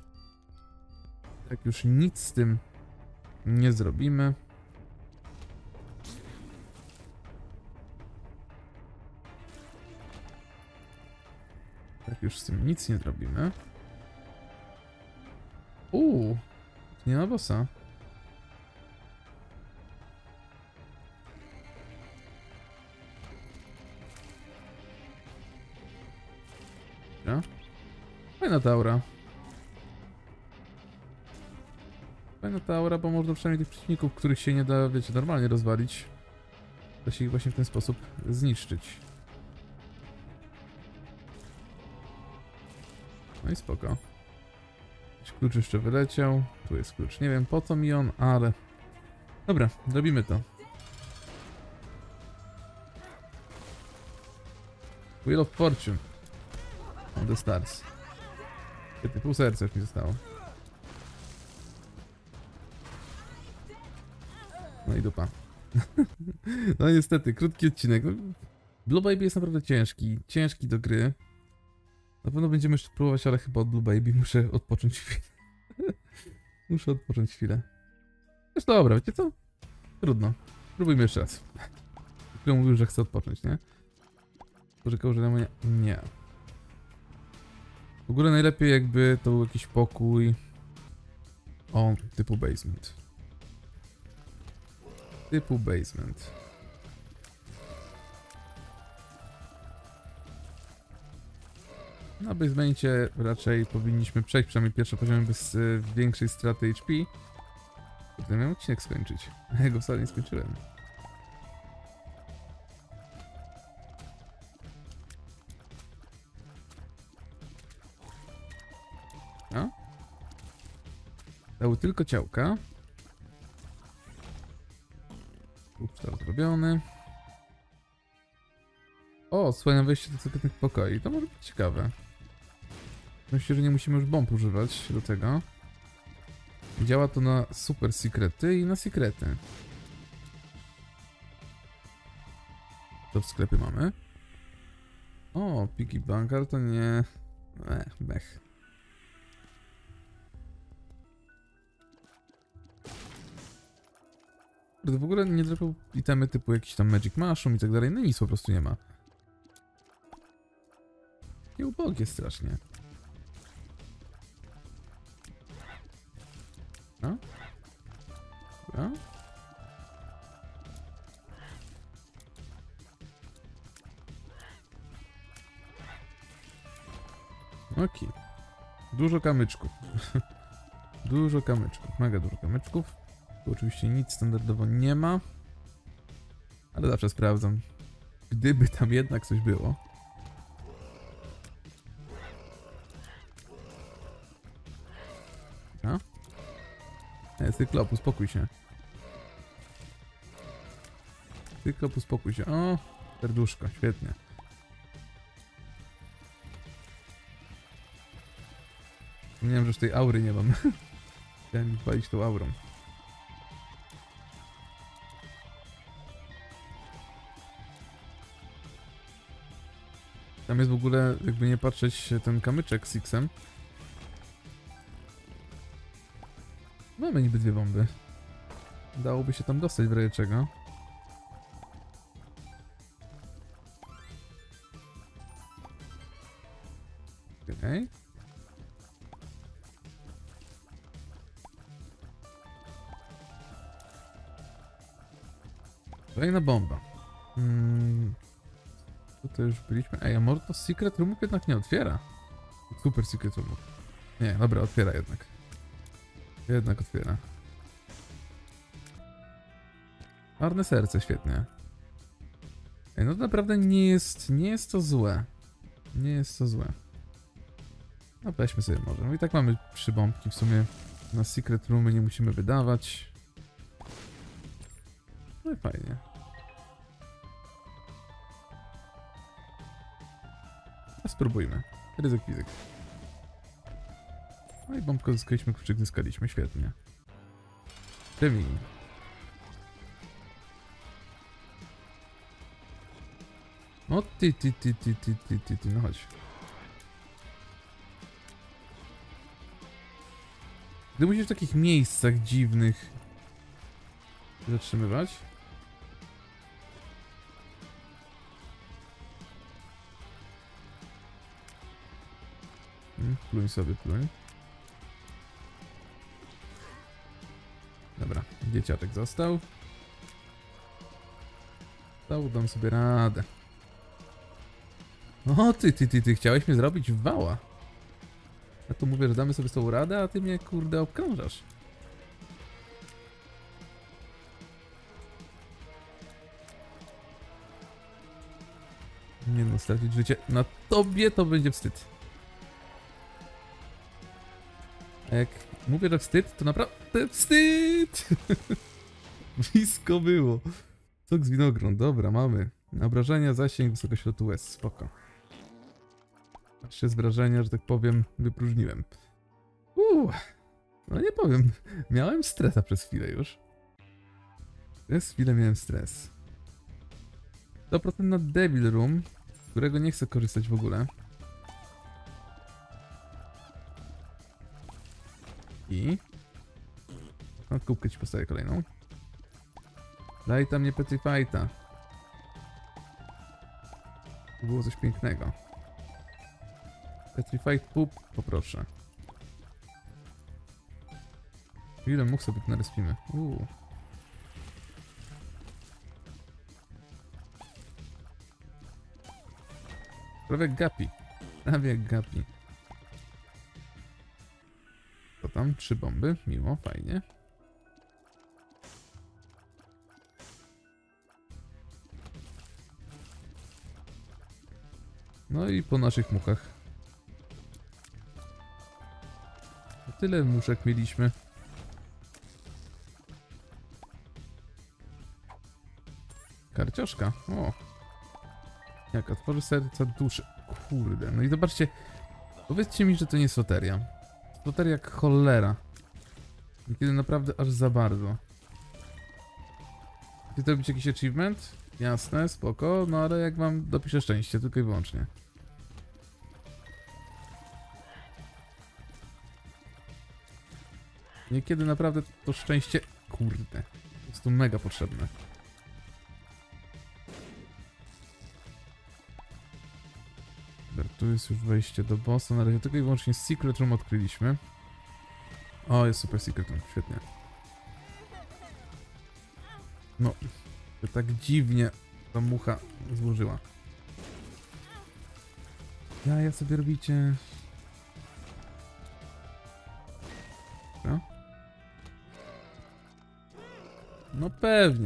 Tak już nic z tym nie zrobimy. Tak już z tym nic nie zrobimy. Uuu, nie ma bossa. Ja? Fajna ta aura. Fajna ta aura, bo można przynajmniej tych przeciwników, których się nie da, wiecie, normalnie rozwalić. Da się ich właśnie w ten sposób zniszczyć. No i spoko. Jakiś klucz jeszcze wyleciał. Tu jest klucz. Nie wiem po co mi on, ale... Dobra, zrobimy to. Wheel of Fortune. On the stars. Świetnie, pół serca już mi zostało. No i dupa. No niestety, krótki odcinek. Blue Baby jest naprawdę ciężki. Ciężki do gry. Na pewno będziemy jeszcze próbować, ale chyba od Blue Baby muszę odpocząć chwilę. Muszę odpocząć chwilę. Zresztą dobra, wiecie co? Trudno. Spróbujmy jeszcze raz. Który mówił, że chce odpocząć, nie? Poczekał, że na mnie... Nie. W ogóle najlepiej jakby to był jakiś pokój... O, typu basement. Typu basement. Na basemencie raczej powinniśmy przejść przynajmniej pierwsze poziomy bez y, większej straty H P. Potem miałem odcinek skończyć. A ja go wcale nie skończyłem. No. Dały tylko ciałka. Upstart zrobiony. O, odsłania wejście do sekretnych pokoi. To może być ciekawe. Myślę, że nie musimy już bomb używać do tego. Działa to na super sekrety i na sekrety. To w sklepie mamy. O, Piggy Bank, ale to nie... Ech, mech. W ogóle nie dropią itemy typu jakiś tam Magic Mushroom i tak dalej. No nic po prostu nie ma. Takie ubogie strasznie. No? Dobra. Okej. Dużo kamyczków. Dużo kamyczków. Mega dużo kamyczków. Tu oczywiście nic standardowo nie ma. Ale zawsze sprawdzam. Gdyby tam jednak coś było. A? Nie, Cyklop, uspokój się. Cyklop, uspokój się. O, serduszko, świetnie. Zapomniałem, że już tej aury nie mam. Chciałem walić tą aurą. Tam jest w ogóle, jakby nie patrzeć, ten kamyczek z X-em. Mamy niby dwie bomby. Dałoby się tam dostać w razie czego. Okej. Okay. Kolejna bomba. Hmm. Tutaj już byliśmy. Ej, a Mortos Secret Roomów jednak nie otwiera. Super Secret Roomów. Nie, dobra, otwiera jednak. Jednak otwiera. Czarne serce, świetnie. Ej, no to naprawdę nie jest, nie jest to złe. Nie jest to złe. No weźmy sobie może. No i tak mamy trzy bombki w sumie. Na Secret Roomy nie musimy wydawać. No i fajnie. A spróbujmy. Ryzyk fizyk. No i bombkę zyskaliśmy, kluczyk zyskaliśmy. Świetnie. Tymi. O ty, ty, ty, ty, ty, ty, ty, ty, no chodź. Gdy musisz w takich miejscach dziwnych zatrzymywać. Hmm, pluń sobie, pluń. Dobra, dzieciaczek został. To dam sobie radę. O ty, ty, ty, ty, chciałeś mnie zrobić w wała. Ja tu mówię, że damy sobie z tą radę, a ty mnie kurde obkrążasz. Nie no, stracić życie na tobie to będzie wstyd. A jak mówię, że wstyd, to naprawdę wstyd! Blisko było. Sok z winogron, dobra, mamy. Obrażenia, zasięg, wysokość lotu łez, spoko. Aż się z wrażenia, że tak powiem, wypróżniłem. Uuu, no nie powiem, miałem stresa przez chwilę już. Przez chwilę miałem stres. sto procent na Devil Room, z którego nie chcę korzystać w ogóle. I... No, kubkę ci postawię kolejną. Daj tam nie Petrifyta. To było coś pięknego. Petrified pup, poproszę. Ile mógł sobie tu narespimy? Uuu. Prawie jak Gapi. Prawie jak Gapi. To tam? Trzy bomby. Miło, fajnie. No i po naszych muchach. Tyle muszek mieliśmy. Karcioszka. O. Jak otworzy serca duszy. Kurde. No i zobaczcie. Powiedzcie mi, że to nie jest loteria. Loteria jak cholera. Niekiedy naprawdę aż za bardzo. Chcecie robić jakiś achievement? Jasne, spoko. No ale jak wam dopiszę szczęście, tylko i wyłącznie. Niekiedy naprawdę to szczęście... Kurde. Po prostu mega potrzebne. Dobra, tu jest już wejście do bossa. Na razie tylko i wyłącznie Secret Room odkryliśmy. O, jest super Secret Room. Świetnie. No. To tak dziwnie ta mucha złożyła. Ja, ja sobie robicie... No. No pewnie.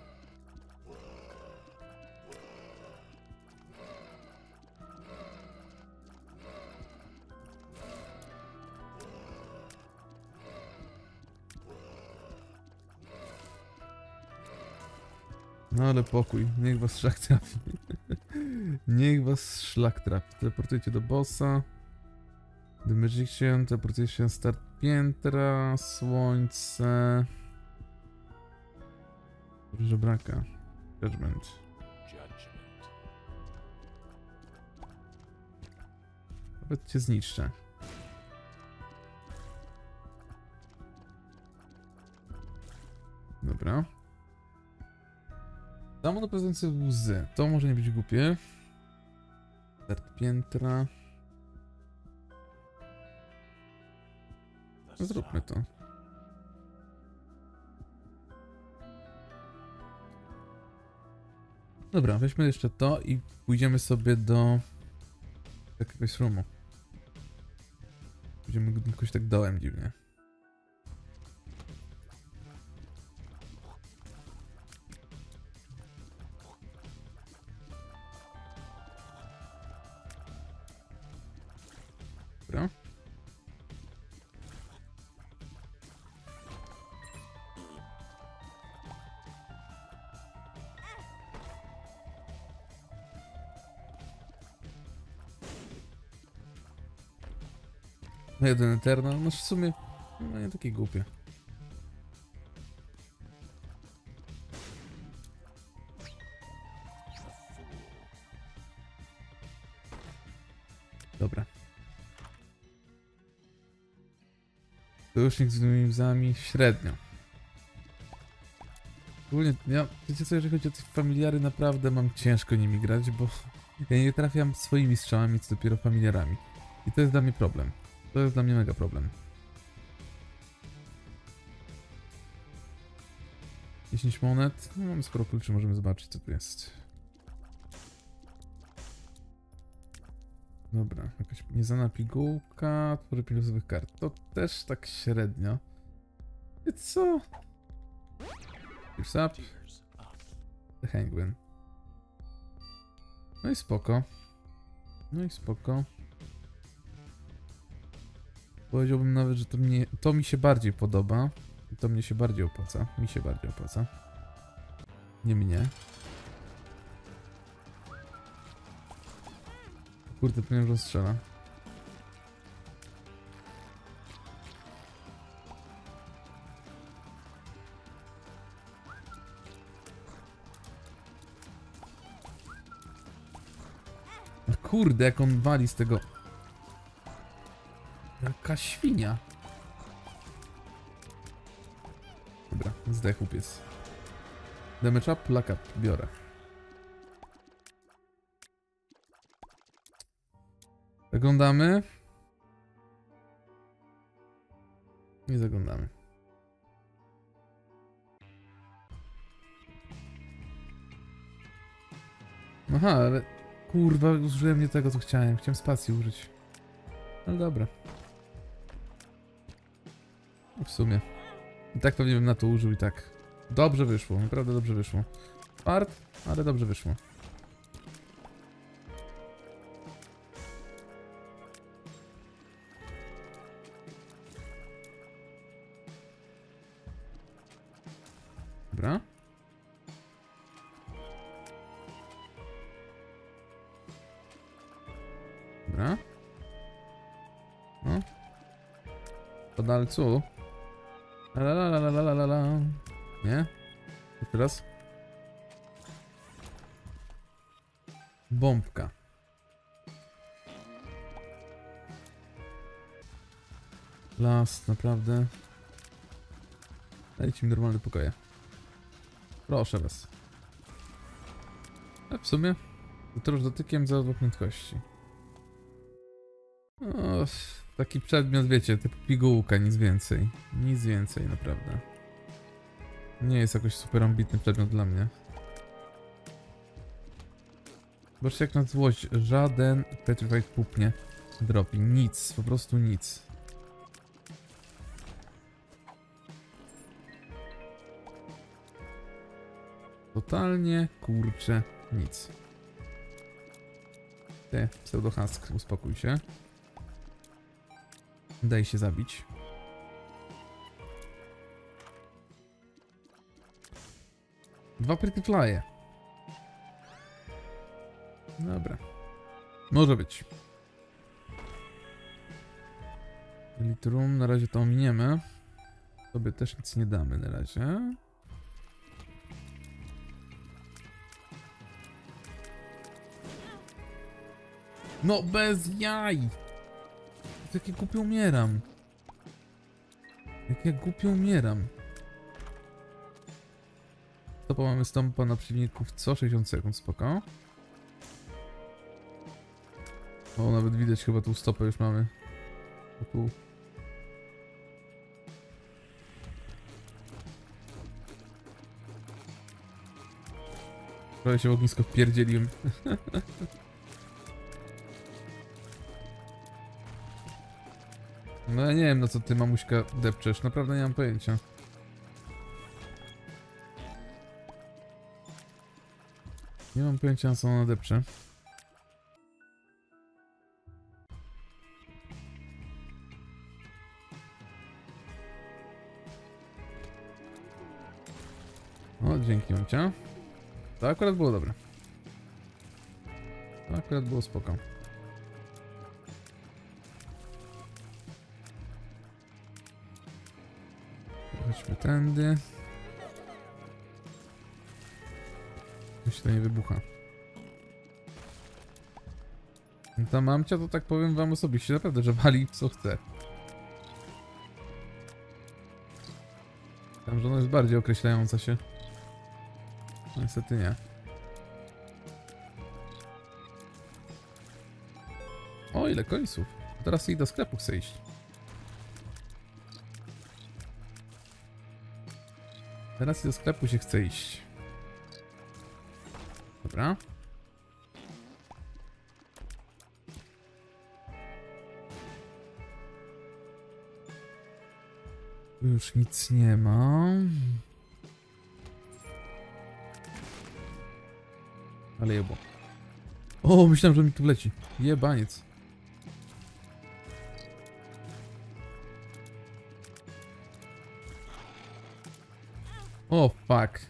No ale pokój, niech was szlak trafi. Niech was szlak trafi. Teleportujecie do bossa. The Magician, teleportuje się start piętra, słońce. Żebraka. Judgment. Nawet cię zniszczę. Dobra. Samo do prezencji łzy. To może nie być głupie. Start piętra. Zróbmy to. Dobra, weźmy jeszcze to i pójdziemy sobie do jakiegoś roomu. Pójdziemy jakoś tak dołem dziwnie. Dobra. No jeden Eternal, no w sumie no nie takie głupie. Sojusznik z Wizami średnio. Ogólnie, ja, wiecie co, jeżeli chodzi o te familiary, naprawdę mam ciężko nimi grać, bo ja nie trafiam swoimi strzałami, co dopiero familiarami. I to jest dla mnie problem. To jest dla mnie mega problem. dziesięć monet. No, mamy sporo kluczy, możemy zobaczyć, co tu jest. Dobra, jakaś nieznana pigułka, tworzy pięć losowych kart. To też tak średnio. I co? Tears up. The Hangman. No i spoko. No i spoko. Powiedziałbym nawet, że to, mnie, to mi się bardziej podoba. To mnie się bardziej opłaca. Mi się bardziej opłaca. Nie mnie. Kurde, powiem, że on strzela. A kurde, jak on wali z tego. Jaka świnia. Dobra, zdechł pies. Damage up, luck up, biorę. Zaglądamy. Nie zaglądamy. Aha, ale kurwa, użyłem nie tego, co chciałem. Chciałem spacji użyć. Ale dobra. W sumie. I tak pewnie bym na to użył i tak. Dobrze wyszło, naprawdę dobrze wyszło. Fart, ale dobrze wyszło. Dobra. Dobra. No. Podalcu. La la la la la la la la. Nie? Jeszcze raz. Bombka. Las, naprawdę. Dajcie mi normalne pokoje. Proszę was. A w sumie to już dotykiem za dwa prędkości. O, taki przedmiot, wiecie, typu pigułka, nic więcej. Nic więcej, naprawdę. Nie jest jakoś super ambitny przedmiot dla mnie. Zobaczcie, jak na złość żaden Petrified Pup nie dropi. Nic, po prostu nic. Totalnie, kurczę, nic. Ty, pseudohusk, uspokój się. Daj się zabić. Dwa pretty fly'e. Dobra. Może być. Elite Room, na razie to ominiemy. Sobie też nic nie damy na razie. No bez jaj! Jak ja głupio umieram. Jak ja głupio umieram. Stopa mamy stompa na przeciwników co sześćdziesiąt sekund, spoko. O, nawet widać chyba tą stopę już mamy. O, tu. Trochę się w ognisko wpierdzieliłem. No ja nie wiem, no co ty, mamuśka, depczesz. Naprawdę nie mam pojęcia. Nie mam pojęcia, na co ona depcze. O, dzięki, mamcia. To akurat było dobre. To akurat było spoko. Chodźmy tędy. Coś to nie wybucha. Ta mamcia, to tak powiem wam osobiście, naprawdę, że wali co chce. Myślałem, że ona jest bardziej określająca się. No, niestety nie. O, ile końców. Teraz i do sklepu chcę iść. Teraz i do sklepu się chce iść. Dobra. Tu już nic nie ma. Ale jebo. O, myślałem, że mi tu wleci. Jebaniec. O, fuck.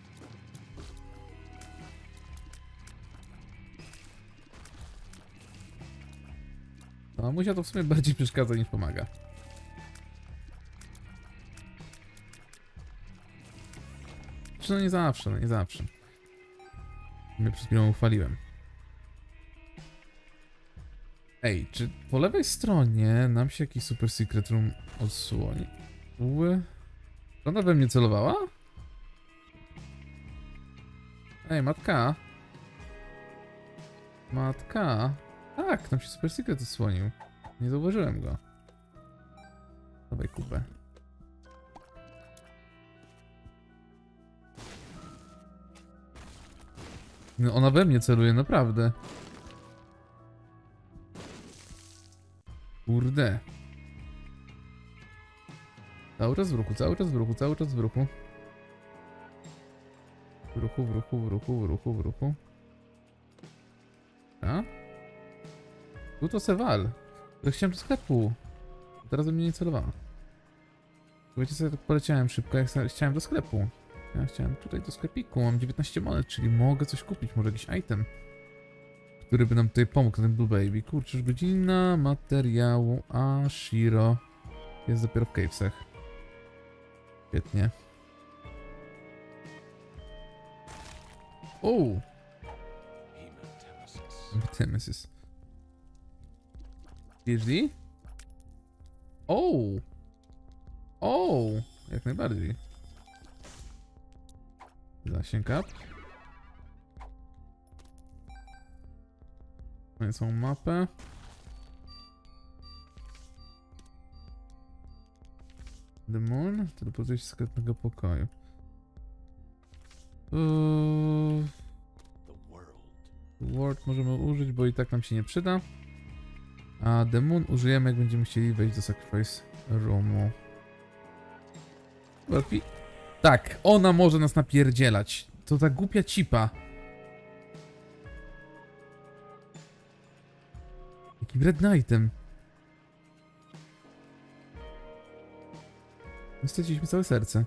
No, Musia to w sumie bardziej przeszkadza niż pomaga. Czy no nie zawsze, no nie zawsze. Mnie przed chwilą uchwaliłem. Ej, czy po lewej stronie nam się jakiś super secret room odsłoni? Uły. Ona we mnie celowała? Ej, matka. Matka. Tak, tam się super secret odsłonił. Nie zauważyłem go. Dawaj kupę. No ona we mnie celuje, naprawdę. Kurde. Cały czas w ruchu, cały czas w ruchu, cały czas w ruchu. W ruchu, w ruchu, w ruchu, w ruchu, w ruchu. A? Tu to Sewal. Ja chciałem do sklepu. Teraz do mnie nie celowała. Wiecie co, ja tak poleciałem szybko, jak chciałem do sklepu. Ja chciałem tutaj do sklepiku, mam dziewiętnaście monet, czyli mogę coś kupić, może jakiś item, który by nam tutaj pomógł, ten Blue Baby. Kurczę, już godzina materiału, a Shiro jest dopiero w cavesach. Świetnie. O! Temesis. P H D? O! O! Jak najbardziej. Zasięg up. Mamy całą mapę. The Moon. Teleportuje się z sklepnego pokoju. Uuu. Word możemy użyć, bo i tak nam się nie przyda. A The Moon użyjemy, jak będziemy chcieli wejść do Sacrifice Roomu. Lepiej. Tak, ona może nas napierdzielać. To ta głupia cipa. Jaki wredny item. Straciliśmy całe serce.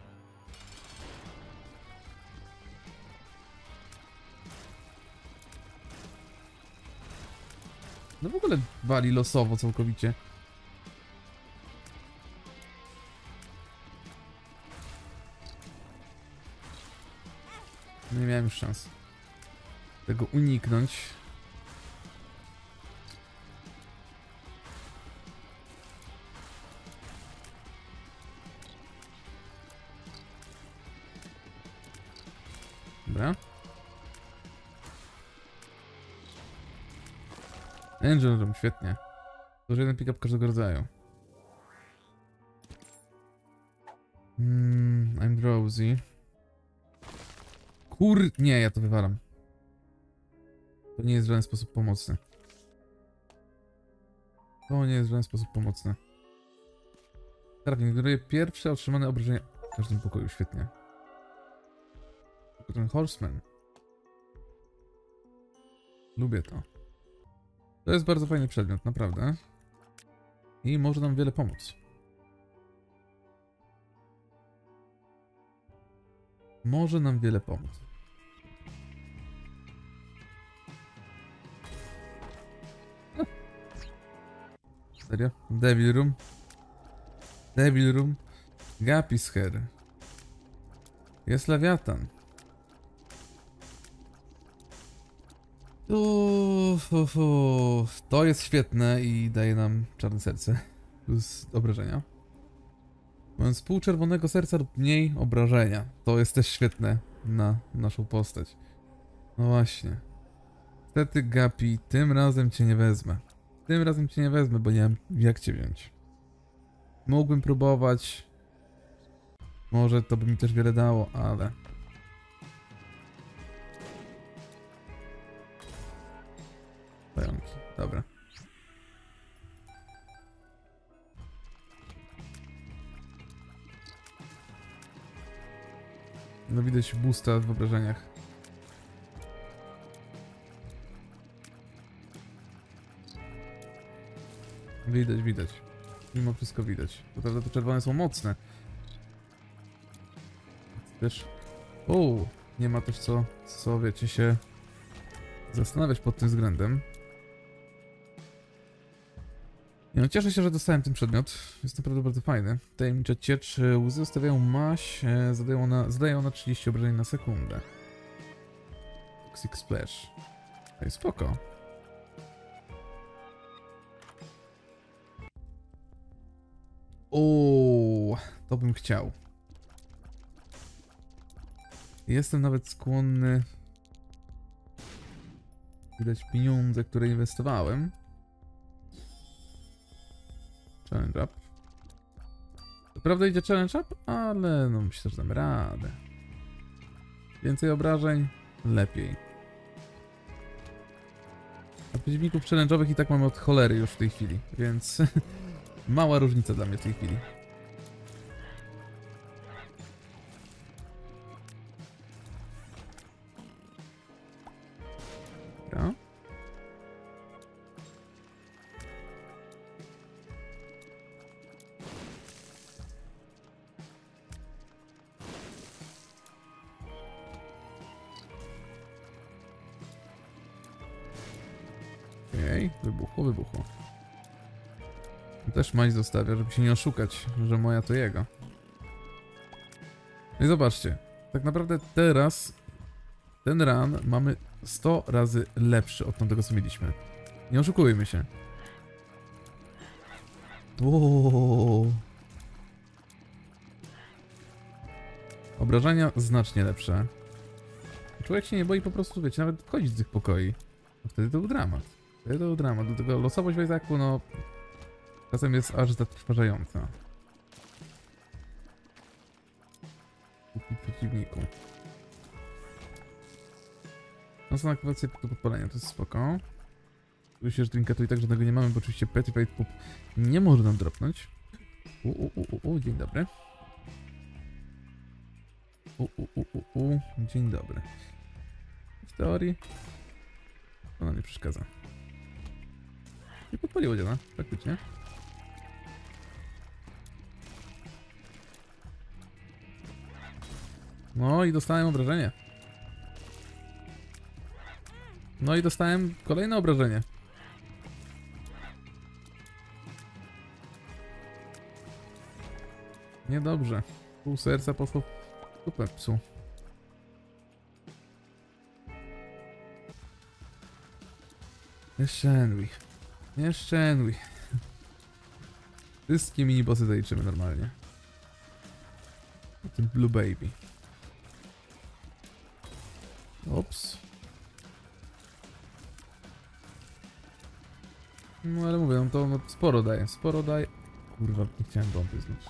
No w ogóle wali losowo całkowicie. Nie miałem już szans tego uniknąć. Dobra. Angel Room, świetnie. To już jeden pick-up każdego rodzaju. Hmm, I'm drowsy. Kur... Nie, ja to wywalam. To nie jest w żaden sposób pomocne. To nie jest w żaden sposób pomocne. Trafnie, ignoruje pierwsze otrzymane obrażenia w każdym pokoju, świetnie. Ten Horseman. Lubię to. To jest bardzo fajny przedmiot, naprawdę. I może nam wiele pomóc. Może nam wiele pomóc. No. Serio? Devil Room? Devil Room? Gapis Hair. Jest Lewiatan. Uff, uff, uff. To jest świetne i daje nam czarne serce. Plus obrażenia. Mówiąc pół czerwonego serca lub mniej obrażenia. To jest też świetne na naszą postać. No właśnie. Niestety, Gapi, tym razem cię nie wezmę. Tym razem cię nie wezmę, bo nie wiem jak cię wziąć. Mógłbym próbować. Może to by mi też wiele dało, ale... Pająki, dobra. No widać boosta w wyobrażeniach. Widać, widać. Mimo wszystko widać. To prawda, te czerwone są mocne. Też... O, nie ma też co, co wiecie, się zastanawiać pod tym względem. Nie, no, cieszę się, że dostałem ten przedmiot. Jest naprawdę bardzo fajny. Tajemnicza ciecz. Łzy zostawiają maść. Zadają ona, zadają ona trzydzieści obrażeń na sekundę. Toxic Splash. Ej, spoko. O, to bym chciał. Jestem nawet skłonny wydać pieniądze, które inwestowałem. Challenge up. To prawda idzie challenge up, ale no myślę, że dam radę. Więcej obrażeń, lepiej. A przeciwników challenge'owych i tak mamy od cholery już w tej chwili, więc mała różnica dla mnie w tej chwili. Dobra. Okej, wybuchło, wybuchło. Też maść zostawia, żeby się nie oszukać, że moja to jego. No i zobaczcie, tak naprawdę teraz ten run mamy sto razy lepszy od tamtego, co mieliśmy. Nie oszukujmy się. Ooo. Obrażenia znacznie lepsze. Człowiek się nie boi po prostu, wiecie, nawet wchodzić z tych pokoi. No wtedy to był dramat. Wtedy to był dramat. Do tego losowość w Isaacu, no... czasem jest aż zatrważająca. Kupić przeciwniku. No są aktywacje punktu podpalenia, to jest spoko. Myślę, że drinka to i tak żadnego nie mamy, bo oczywiście Petty Fight Pup nie może nam dropnąć. U, u, u, u, u, dzień dobry. U, u, u, u, u, dzień dobry. W teorii ona nie przeszkadza. Nie podpaliło dziana, faktycznie. No i dostałem obrażenie. No i dostałem kolejne obrażenie. Niedobrze. Pół serca poszło w dupę psu. Nie szczęduj. Nie szczęduj. Wszystkie minibossy zaliczymy normalnie. Ten Blue Baby. Ops. No ale mówię, no to no, sporo daje, sporo daje. Kurwa, nie chciałem bomby znać.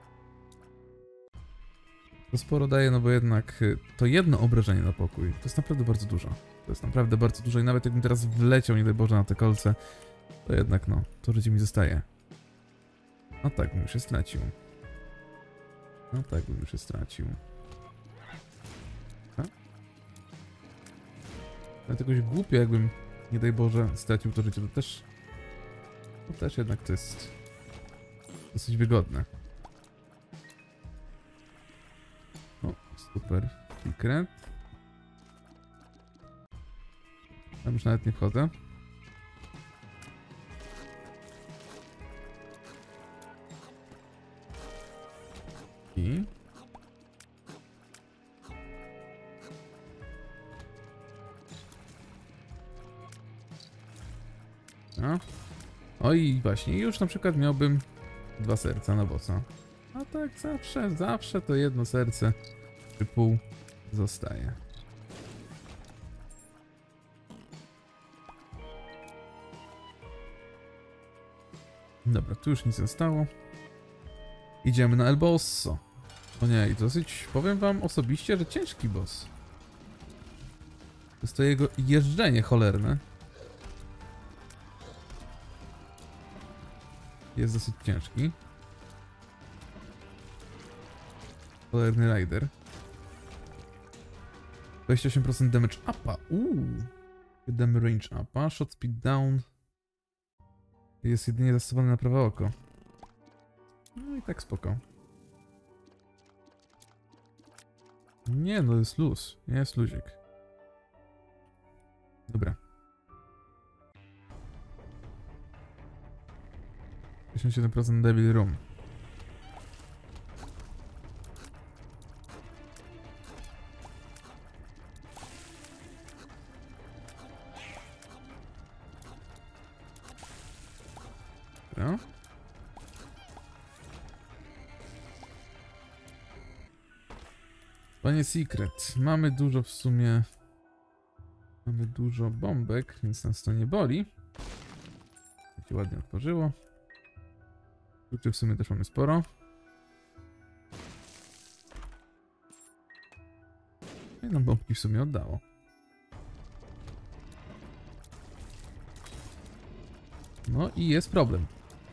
To sporo daje, no bo jednak to jedno obrażenie na pokój to jest naprawdę bardzo dużo. To jest naprawdę bardzo dużo i nawet jakbym teraz wleciał, nie daj Boże, na te kolce, to jednak no, to życie mi zostaje. No tak bym już się stracił. No tak bym już się stracił. A? Ale jakoś głupio, jakbym, nie daj Boże, stracił to życie, to też... To też jednak to jest dosyć wygodne. O, super. Secret. Tam już nawet nie wchodzę. I... No. O i właśnie, już na przykład miałbym dwa serca na bossa. A tak zawsze, zawsze to jedno serce czy pół zostaje. Dobra, tu już nic nie zostało. Idziemy na El Bosso. O nie, i dosyć, powiem wam osobiście, że ciężki boss. To jest to jego jeżdżenie cholerne. Jest dosyć ciężki. Cholerny rider. dwadzieścia osiem procent damage upa. Uuu. Damy range upa. Shot speed down. Jest jedynie zastosowany na prawe oko. No i tak spoko. Nie, no jest luz. Nie jest luzik. Dobra. pięćdziesiąt siedem procent Devil Room. Dobra. Panie Secret, mamy dużo w sumie... Mamy dużo bombek, więc nas to nie boli. Tak się ładnie otworzyło. Kluczy w sumie też mamy sporo. I nam bombki w sumie oddało. No i jest problem.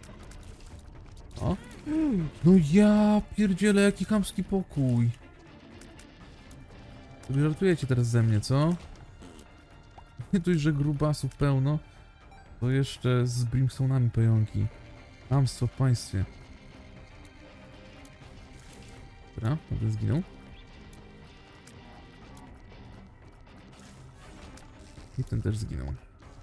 O. No ja pierdzielę, jaki chamski pokój. Wy żartujecie teraz ze mnie, co? Nie dość, że grubasów pełno, to jeszcze z brimstone'ami pająki. Chamstwo w państwie. Dobra, ten zginął. I ten też zginął.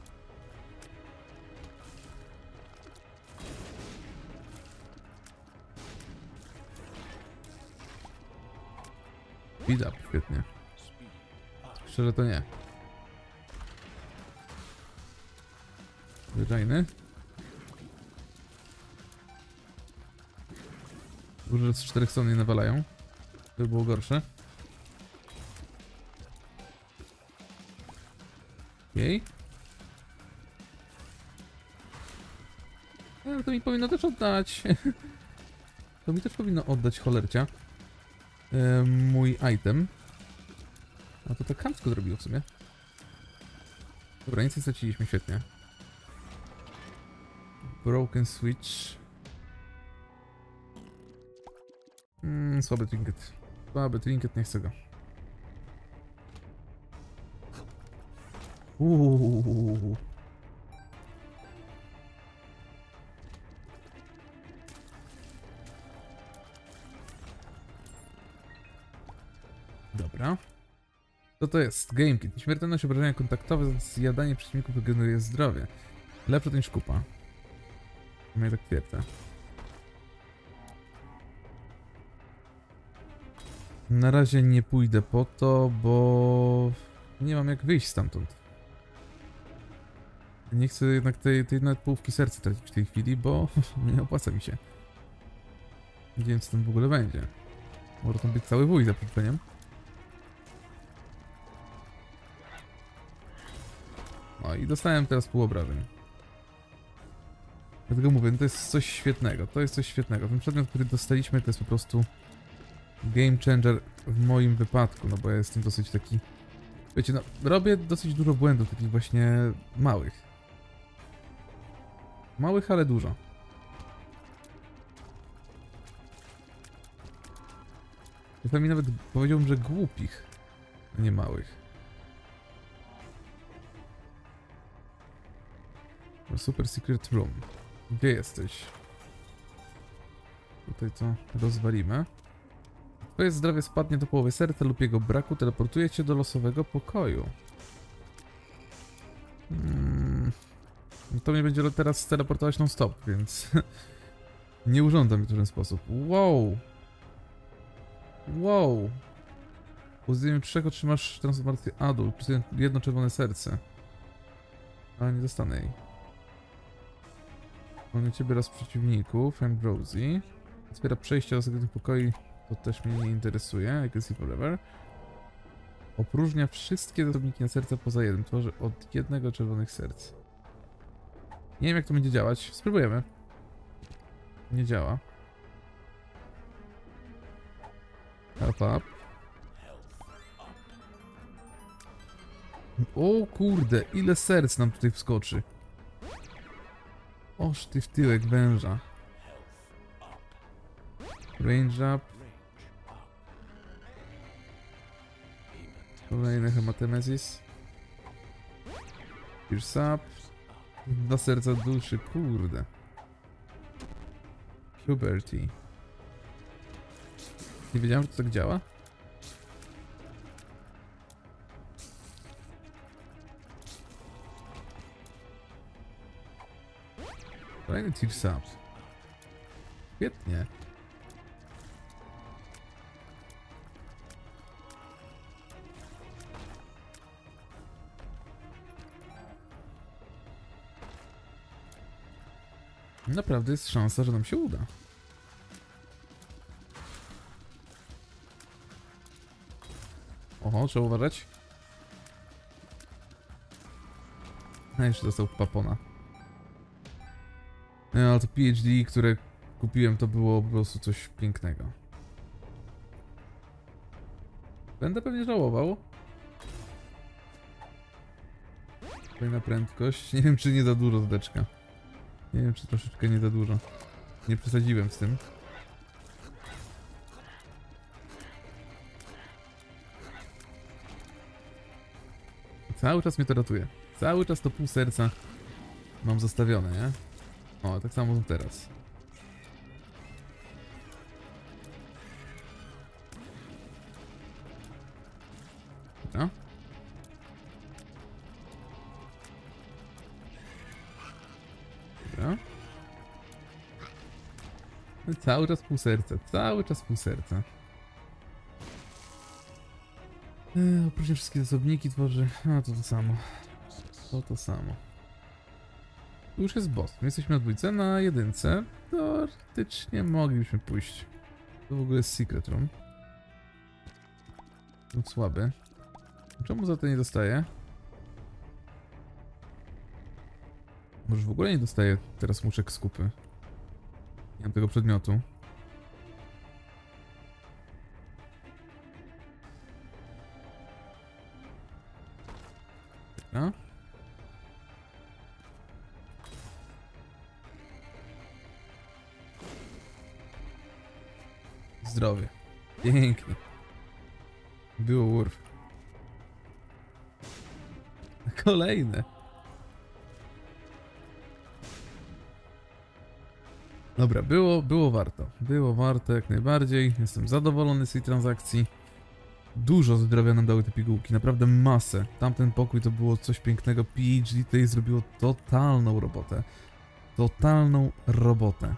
Speed up, świetnie. Szczerze to nie. Zwyczajny. Dużo z czterech stron nie nawalają. To by było gorsze. Okej. Ale to mi powinno też oddać. To mi też powinno oddać cholercia. E, mój item. A to tak chamsko zrobiło w sumie. Dobra, nic nie straciliśmy, świetnie. Broken switch. Mm, słaby trinket. Słaby trinket, nie chcę go. Uuu. Dobra. Co to jest? Gamekit. Nieśmiertelność, obrażenia kontaktowe, zjadanie przeciwników regeneruje zdrowie. Lepsze to niż kupa. Ja tak twierdzę. Na razie nie pójdę po to, bo nie mam jak wyjść stamtąd. Nie chcę jednak tej, tej nawet połówki serca tracić w tej chwili, bo nie opłaca mi się. Nie wiem, co tam w ogóle będzie. Może tam być cały wój za przeproszeniem. No i dostałem teraz pół obrażeń. Dlatego mówię, no to jest coś świetnego, to jest coś świetnego. Ten przedmiot, który dostaliśmy, to jest po prostu game changer w moim wypadku, no bo ja jestem dosyć taki... Wiecie, no, robię dosyć dużo błędów, takich właśnie małych. Małych, ale dużo. Czasami nawet powiedziałbym, że głupich, a nie małych. Super Secret Room. Gdzie jesteś? Tutaj to rozwalimy. Twoje zdrowie spadnie do połowy serca lub jego braku teleportuje cię do losowego pokoju. Hmm. To mnie będzie teraz teleportować non stop, więc nie urządzam w ten sposób. Wow! Wow! Po zdjęciu trzech otrzymasz transformację adult, plus jedno czerwone serce. Ale nie dostanę jej. Mamy ciebie raz przeciwników, Ambrosi. Otwiera przejście do sekretnych pokoi. To też mnie nie interesuje. I can see forever. Opróżnia wszystkie zasobniki na serca poza jednym. Tworzy od jednego czerwonych serc. Nie wiem, jak to będzie działać. Spróbujemy. Nie działa. Help up. O kurde, ile serc nam tutaj wskoczy. Oż ty w tyłek węża. Range up. Kolejny hematemesis. Pierce up. Dwa serca duszy, kurde. Puberty. Nie wiedziałem, że to tak działa. Kolejny Tears Up. Świetnie. Naprawdę jest szansa, że nam się uda. Oho, trzeba uważać. A jeszcze dostał papona. No, ale to P H D, które kupiłem, to było po prostu coś pięknego. Będę pewnie żałował. Kolejna prędkość. Nie wiem, czy nie za dużo zdeczka. Nie wiem, czy troszeczkę nie za dużo. Nie przesadziłem z tym. Cały czas mnie to ratuje. Cały czas to pół serca mam zostawione, nie? O, tak samo teraz. Dobra. Dobra. No cały czas pół serca, cały czas pół serca. Eee, oprócz wszystkie zasobniki tworzy... A, to to samo. To to samo. Tu już jest boss. My jesteśmy na dwójce, na jedynce. Teoretycznie moglibyśmy pójść. To w ogóle jest secret room. To słaby. Czemu za to nie dostaję? Może w ogóle nie dostaję teraz muszek z kupy. Nie mam tego przedmiotu. Dobra. Zdrowie. Pięknie. Było urw. Kolejne. Dobra, było, było warto. Było warto jak najbardziej. Jestem zadowolony z tej transakcji. Dużo zdrowia nam dały te pigułki, naprawdę masę. Tamten pokój to było coś pięknego. P H D tutaj zrobiło totalną robotę. Totalną robotę.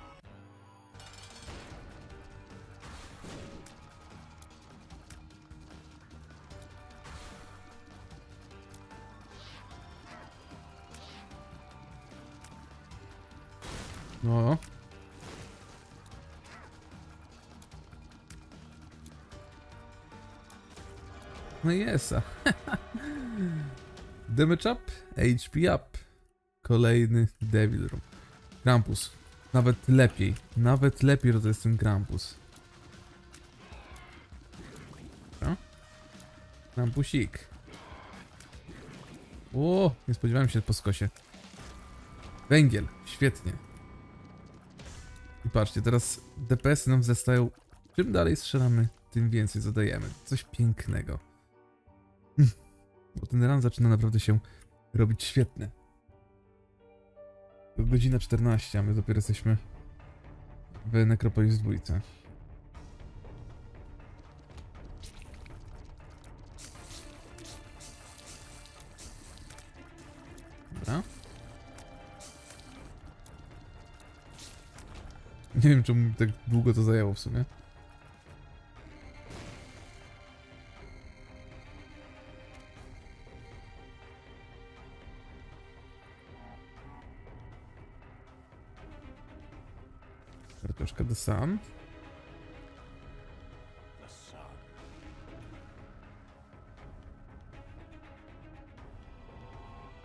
No. No jest. Damage up, H P up. Kolejny Devil Room. Krampus. Nawet lepiej. Nawet lepiej, że to jest ten Krampus. No. Krampusik. O, nie spodziewałem się po skosie. Węgiel. Świetnie. I patrzcie, teraz D P S-y nam wzrastają. Czym dalej strzelamy, tym więcej zadajemy. Coś pięknego. Bo ten run zaczyna naprawdę się robić świetny. Godzina czternaście, a my dopiero jesteśmy w Necropolis dwójce. Dobra. Nie wiem, czemu mi tak długo to zajęło w sumie. Troszkę do Sun.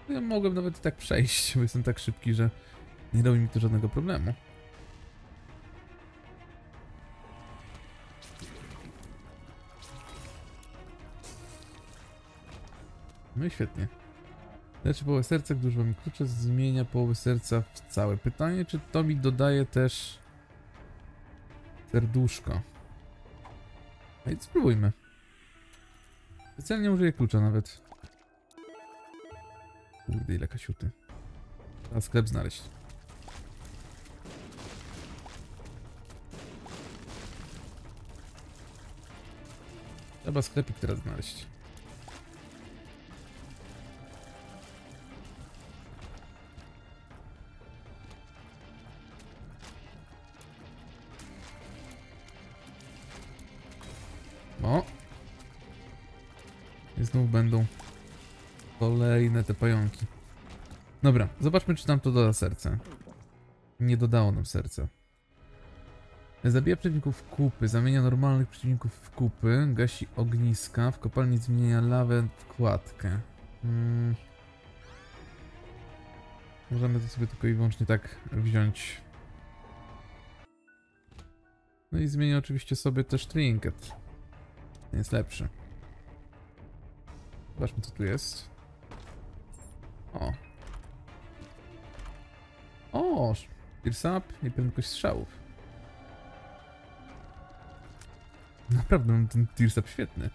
Ja mogłem nawet i tak przejść, bo jestem tak szybki, że nie robi mi to żadnego problemu. No i świetnie. Leczy połowę serca, gdy używam klucza, zmienia połowę serca w całe. Pytanie, czy to mi dodaje też serduszko. No i spróbujmy. Specjalnie użyję klucza nawet. Kurde, ile kasiuty. Trzeba sklep znaleźć. Trzeba sklepik teraz znaleźć. O! I znów będą kolejne te pająki. Dobra, zobaczmy, czy nam to doda serce. Nie dodało nam serca. Zabija przeciwników w kupy, zamienia normalnych przeciwników w kupy, gasi ogniska, w kopalni zmienia lawę w kładkę. Hmm. Możemy to sobie tylko i wyłącznie tak wziąć. No i zmienię oczywiście sobie też trinket. Ten jest lepszy. Zobaczmy, co tu jest. O. O! Pierce up i prędkość strzałów. Naprawdę mam ten Tears Up świetny.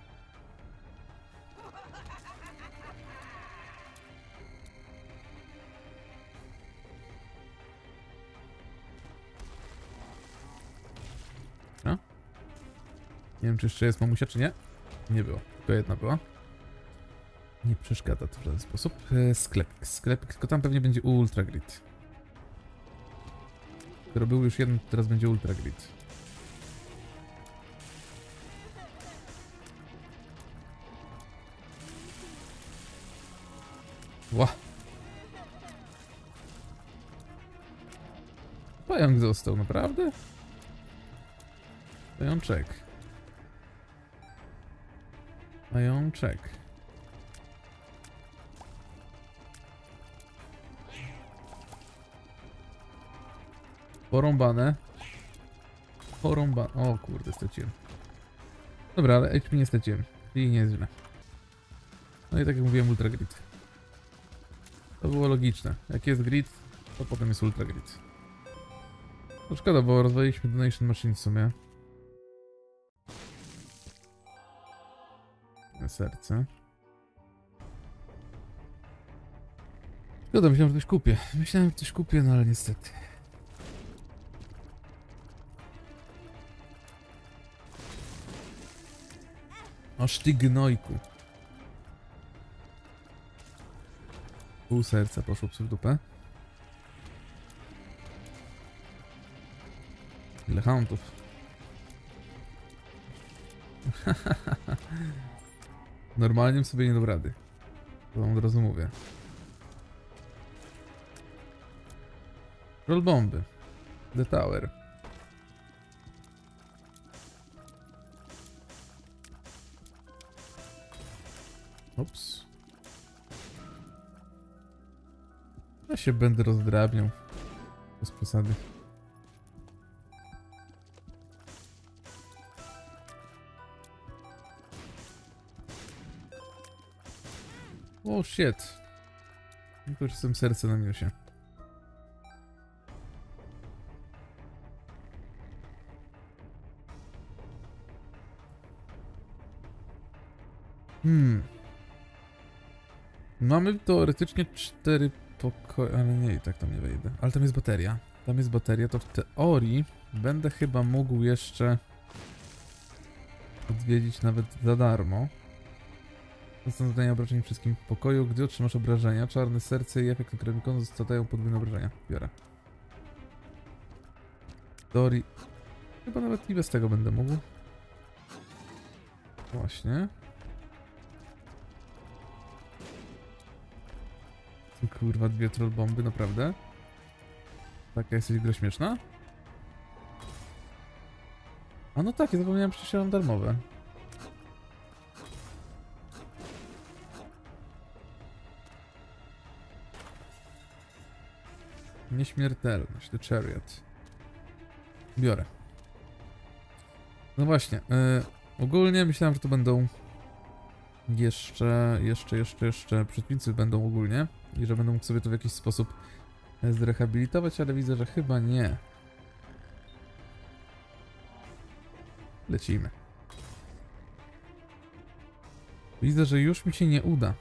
A? Nie wiem, czy jeszcze jest mamusia, czy nie? Nie było. Tylko jedna była. Nie przeszkadza to w żaden sposób. E, sklepik. Sklepik, tylko tam pewnie będzie Ultra Grid. Skoro był już jeden, teraz będzie Ultra Grid. Ła! Pająk został, naprawdę? Pajączek. Pajączek. Porąbane. Porąbane. O kurde, straciłem. Dobra, ale H P nie straciłem. I nie jest źle. No i tak jak mówiłem, Ultra Grid. To było logiczne. Jak jest grid, to potem jest Ultra Grid. No szkoda, bo rozwaliliśmy Donation Machine w sumie. Serce. Szkoda, myślałem, że coś kupię. Myślałem, że coś kupię, no ale niestety. Oż ty gnojku. Pół serca poszło psu w dupę. Ile hauntów. Normalnie sobie nie dam rady. To wam od razu mówię. Roll bomby. The Tower. Ups. Ja się będę rozdrabniał. Bez przesady. O shit. Tylko już jestem serce na minusie. Hmm. Mamy teoretycznie cztery pokoje, ale nie, i tak tam nie wejdę. Ale tam jest bateria. Tam jest bateria, to w teorii będę chyba mógł jeszcze odwiedzić nawet za darmo. To są zadania obrażeń wszystkim w pokoju. Gdy otrzymasz obrażenia, czarne serce i efekt Necronomiconu zadają podwójne obrażenia. Biorę. W teorii chyba nawet i bez tego będę mógł. Właśnie. Kurwa, dwie troll bomby, naprawdę? Taka jesteś gra śmieszna? A no tak, ja zapomniałem, przecież ja mam darmowe. Nieśmiertelność, The Chariot. Biorę. No właśnie, yy, ogólnie myślałem, że to będą jeszcze, jeszcze, jeszcze, jeszcze przeciwnicy będą ogólnie i że będę mógł sobie to w jakiś sposób zrehabilitować, ale widzę, że chyba nie. Lecimy. Widzę, że już mi się nie uda.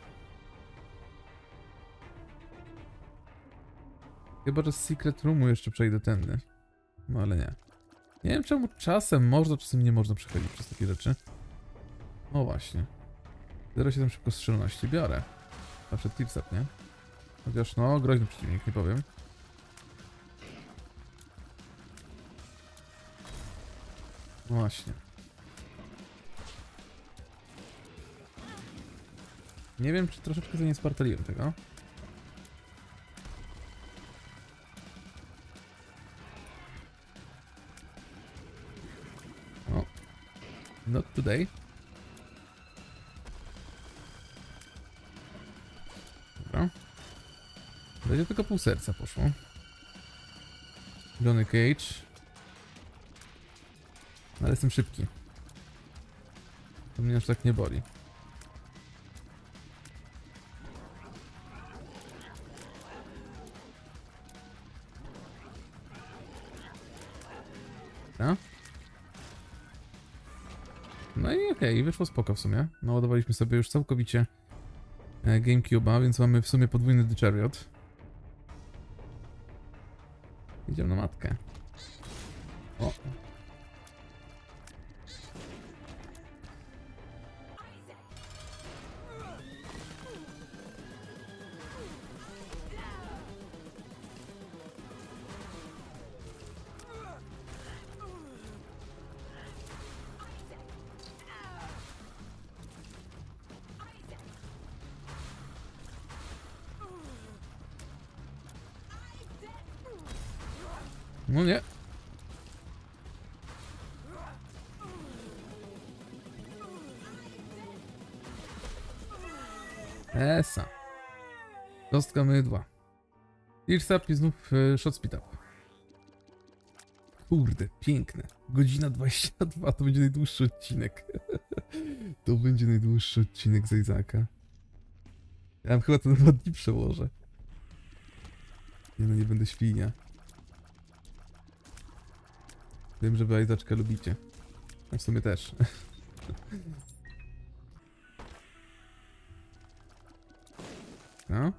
Chyba, że z Secret Roomu jeszcze przejdę tędy. No ale nie. Nie wiem, czemu czasem można, czasem nie można przechodzić przez takie rzeczy. O właśnie. zero przecinek siedem szybko strzelności biorę. Zawsze tipsap, nie? Chociaż no, groźny przeciwnik, nie powiem. No właśnie. Nie wiem, czy troszeczkę za nie spartoliłem tego. O. Not today. Dobra. Będzie tylko pół serca poszło. Johnny Cage. Ale jestem szybki. To mnie aż tak nie boli. No, no i okej, okay, wyszło spoko w sumie. Naładowaliśmy sobie już całkowicie GameCube'a, więc mamy w sumie podwójny The Chariot. Idziemy na matkę. O. No nie. Esa. Kostka mydła. Tears-up i znów y, shot speed up. Kurde, piękne. Godzina dwadzieścia dwa to będzie najdłuższy odcinek. To będzie najdłuższy odcinek z Isaaca. Ja mam chyba to na dwa dni przełożę. Nie no, nie będę świnia. Wiem, że wy Isaaczka lubicie. A w sumie też. No.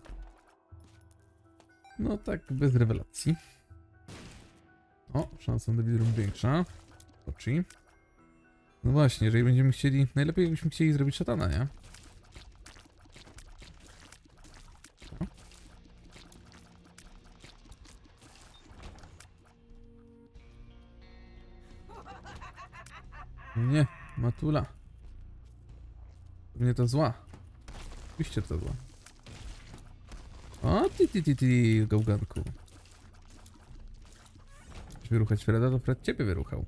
No tak, bez rewelacji. O, szansa na widzę większa. Oczy. No właśnie, jeżeli będziemy chcieli... Najlepiej jakbyśmy chcieli zrobić szatana, nie? Nie, Matula. Mnie to zła. Oczywiście to zła. O, ty, ty, ty, ty, gałganku. Chcesz wyruchać Freda, to Fred ciebie wyruchał.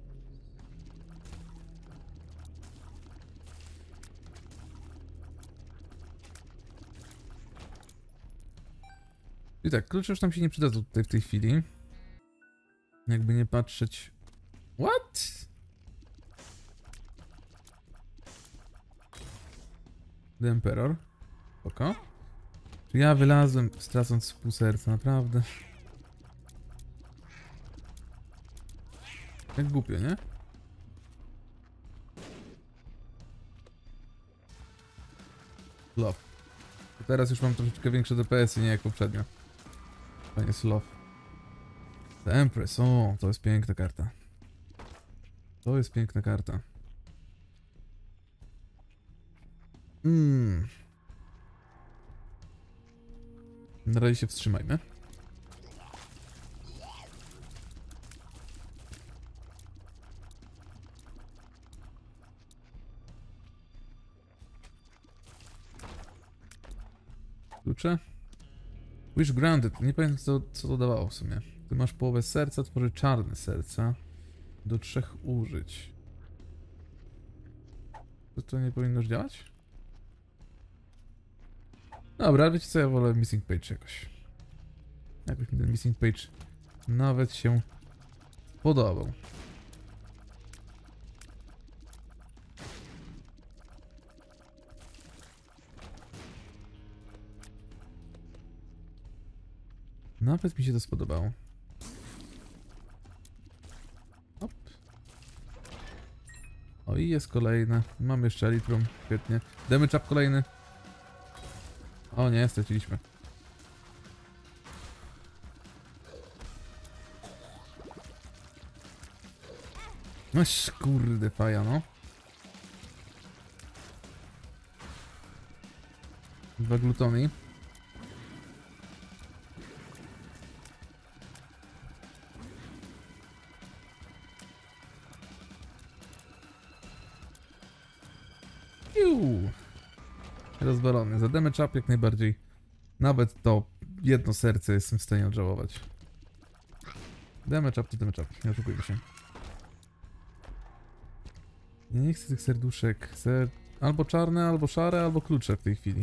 I tak, klucze już nam się nie przydadzą tutaj w tej chwili. Jakby nie patrzeć... What? The Emperor. Oko. Czy ja wylazłem, stracąc pół serca, naprawdę? Jak głupio, nie? Love. To teraz już mam troszeczkę większe D P S-y, nie jak poprzednio. To jest Love. The Empress, o, to jest piękna karta. To jest piękna karta. Mmm. Na razie się wstrzymajmy. Klucze? Wish Grounded. Nie pamiętam co, co to dawało w sumie. Ty masz połowę serca, tworzy czarne serca. Do trzech użyć. To to nie powinno już działać? Dobra, wiecie co, ja wolę Missing Page jakoś. Jakoś mi ten missing page nawet się podobał. Nawet mi się to spodobało. Hop. O i jest kolejne. Mam jeszcze Elytrum. Świetnie. Damage up kolejny. O nie, straciliśmy. No kurde faja, no. Dwa glutony. Piu. Rozwalony. Za damage up jak najbardziej. Nawet to jedno serce jestem w stanie odżałować. Damage up to damage up. Nie oszukujmy się. Ja nie chcę tych serduszek. Chcę albo czarne, albo szare, albo klucze w tej chwili.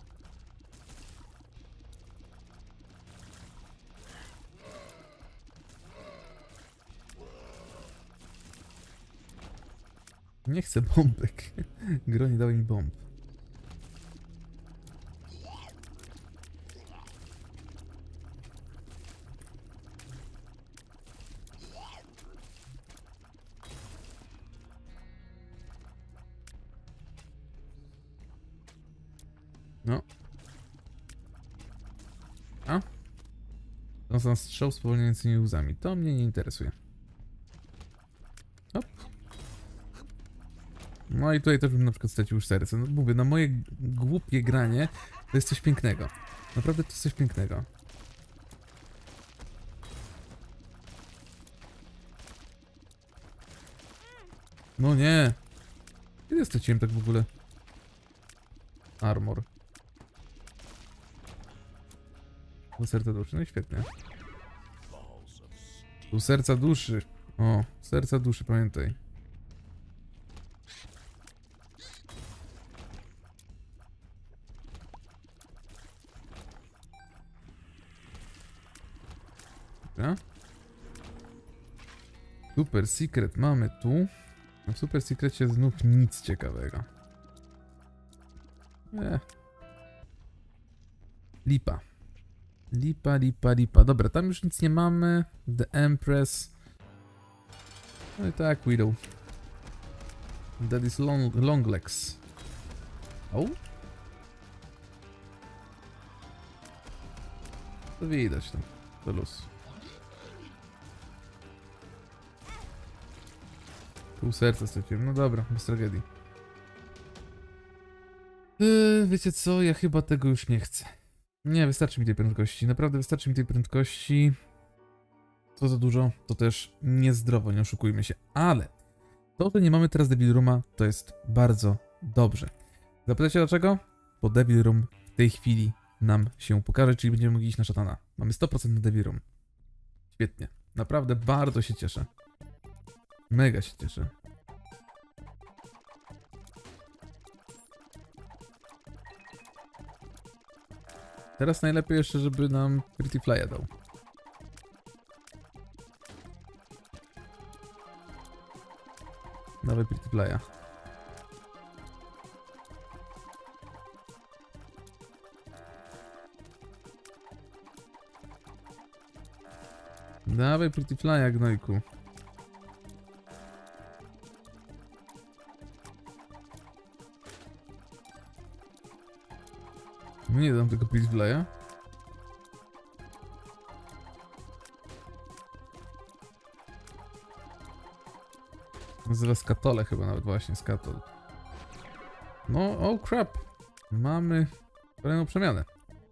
Nie chcę bombek. Gro nie dały mi bomb. No. A? To są strzał spowalniającymi łzami. To mnie nie interesuje. Hop. No i tutaj też bym na przykład stracił już serce. No mówię, na moje głupie granie to jest coś pięknego. Naprawdę to jest coś pięknego. No nie. Kiedy straciłem tak w ogóle? Armor. Do serca duszy, no i świetnie. Tu serca duszy. O, serca duszy, pamiętaj. Dobra. Super secret mamy tu. A w super secrecie znów nic ciekawego. Nie. Lipa. Lipa, lipa, lipa. Dobra, tam już nic nie mamy. The Empress. No i tak, Widow. That is long, long legs. O? To widać tam. To luz. Pół serca straciłem. No dobra, bez tragedii. Yy, wiecie co? Ja chyba tego już nie chcę. Nie, wystarczy mi tej prędkości. Naprawdę wystarczy mi tej prędkości. Co za dużo, to też niezdrowo, nie oszukujmy się. Ale to, że nie mamy teraz Devil Rooma, to jest bardzo dobrze. Zapytacie dlaczego? Bo Devil Room w tej chwili nam się pokaże, czyli będziemy mogli iść na szatana. Mamy sto procent na Devil Room. Świetnie. Naprawdę bardzo się cieszę. Mega się cieszę. Teraz najlepiej jeszcze, żeby nam Pretty Fly'a dał. Dawaj Pretty Fly'a. Dawaj Pretty Fly'a, gnojku. Nie dam tego Pretty Fly'a. Nazywa Skatole chyba nawet właśnie, Skatol. No, oh crap. Mamy kolejną przemianę.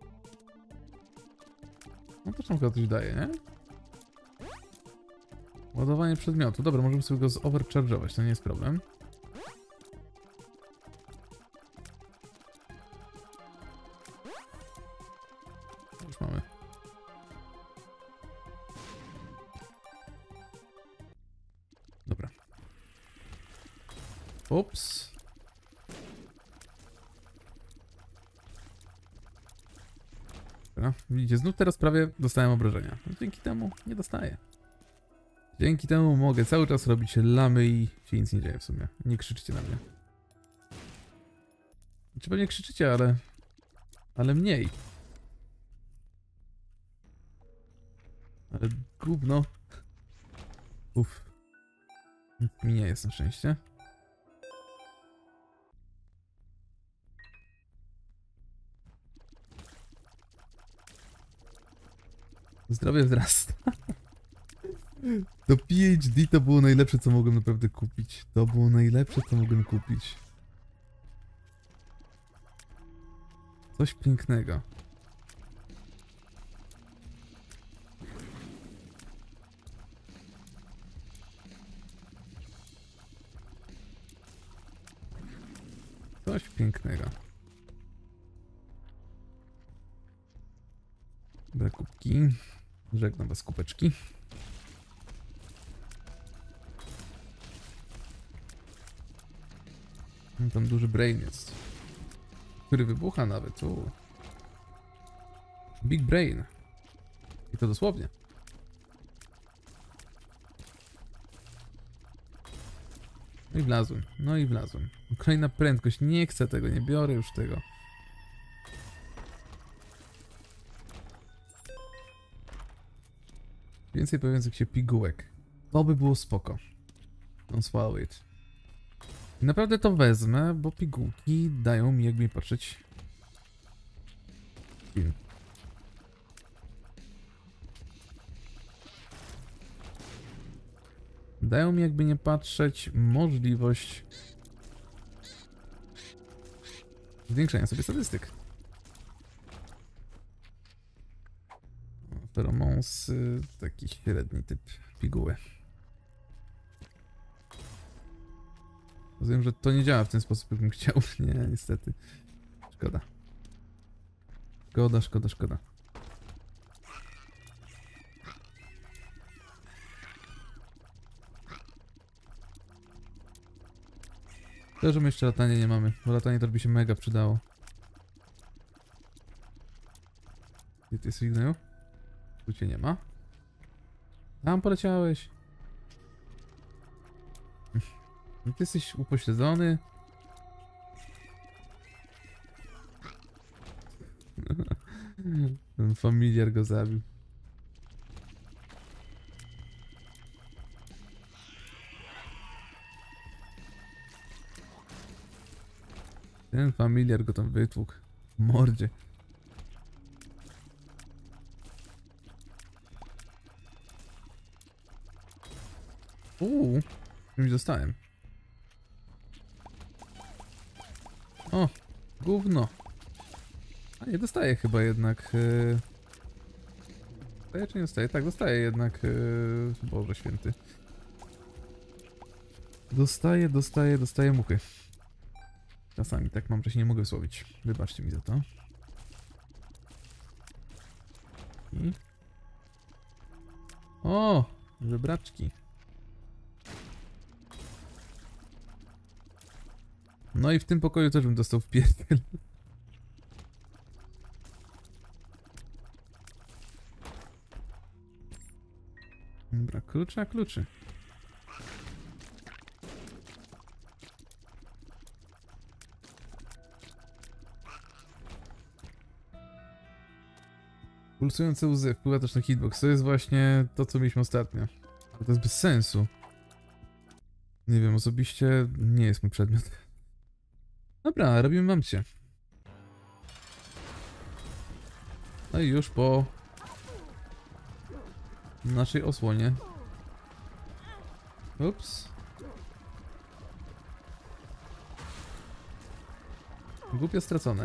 No to tam chyba coś daje, nie? Ładowanie przedmiotu. Dobra, możemy sobie go zovercharge'ować, to nie jest problem. Już mamy. Dobra. Ups. Dobra, widzicie, znów teraz prawie dostałem obrażenia. Dzięki temu nie dostaję. Dzięki temu mogę cały czas robić lamy i się nic nie dzieje w sumie. Nie krzyczcie na mnie. Czy pewnie krzyczycie, ale... Ale mniej. Ale gówno. Uff. Mi nie jest na szczęście. Zdrowie wzrasta. To P H D to było najlepsze, co mogłem naprawdę kupić. To było najlepsze, co mogłem kupić. Coś pięknego. Coś pięknego. Dobra, kubki. Żegnam was, kubeczki. Tam duży brain jest. Który wybucha nawet. U. Big brain. I to dosłownie. No i wlazłem. No i wlazłem. Kolejna prędkość. Nie chcę tego. Nie biorę już tego. Więcej pojawiających się pigułek. To by było spoko. Don't swallow it. I naprawdę to wezmę, bo pigułki dają mi, jakby nie patrzeć, film. Dają mi, jakby nie patrzeć, możliwość zwiększenia sobie statystyk. Feromonsy, taki średni typ piguły. Rozumiem, że to nie działa w ten sposób, jakbym chciał. Nie, niestety. Szkoda. Szkoda, szkoda, szkoda. To, że my jeszcze latanie nie mamy, bo latanie to by się mega przydało. Gdzie ty jesteś, Gnoju? Tu cię nie ma. Tam poleciałeś. Ty jesteś upośledzony. Ten familiar go zabił. Ten familiar go tam wytłukł. W mordzie. Uuu, już dostałem. O, gówno. A nie, dostaję chyba jednak. Yy... Dostaję czy nie dostaję? Tak, dostaję jednak. Yy... Boże święty. Dostaję, dostaję, dostaję muchy. Czasami tak mam, że się nie mogę wysłowić. Wybaczcie mi za to. I... O, żebraczki. No i w tym pokoju też bym dostał wpierdol. Dobra, kluczy a kluczy. Pulsujące łzy, wpływa też na hitbox. To jest właśnie to, co mieliśmy ostatnio. Ale to jest bez sensu. Nie wiem, osobiście nie jest mój przedmiot. Dobra, robimy mamcie. No i już po naszej osłonie. Ups. Głupio stracone.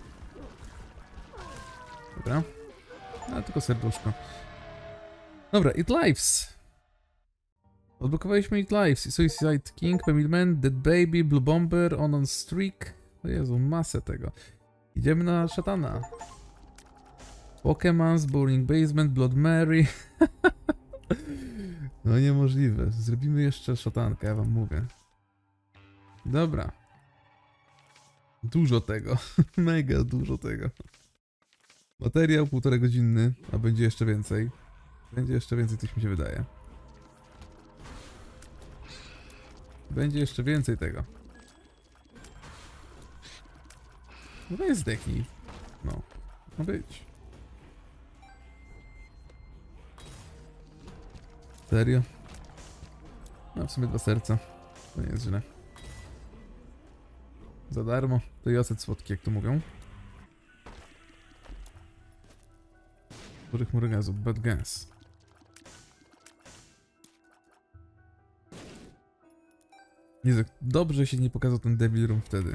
Dobra. A tylko serduszko. Dobra, It Lives. Odblokowaliśmy It Lives. Suicide King, Family Man, Dead Baby, Blue Bomber, On On Streak. O Jezu, masę tego. Idziemy na szatana. Pokémons, Bowling Basement, Blood Mary. No niemożliwe. Zrobimy jeszcze szatankę, ja wam mówię. Dobra. Dużo tego. Mega dużo tego. Materiał półtorej godzinny, a będzie jeszcze więcej. Będzie jeszcze więcej, coś mi się wydaje. Będzie jeszcze więcej tego. No to jest zdechnij. No, ma być. Serio? No w sumie dwa serca. To nie jest źle. Za darmo. To i oset słodki, jak to mówią. Spory chmury gazu. Bad gas. Jezu, dobrze się nie pokazał ten Devil Room wtedy.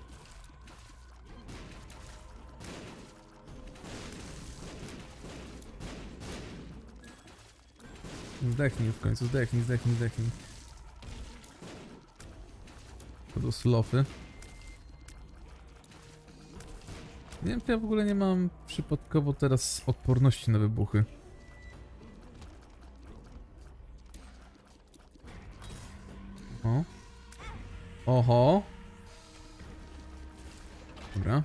Zdechnij w końcu, zdechnij, zdechnij, zdechnij. To do slofy. Nie wiem, czy ja w ogóle nie mam przypadkowo teraz odporności na wybuchy. O. Oho. Dobra.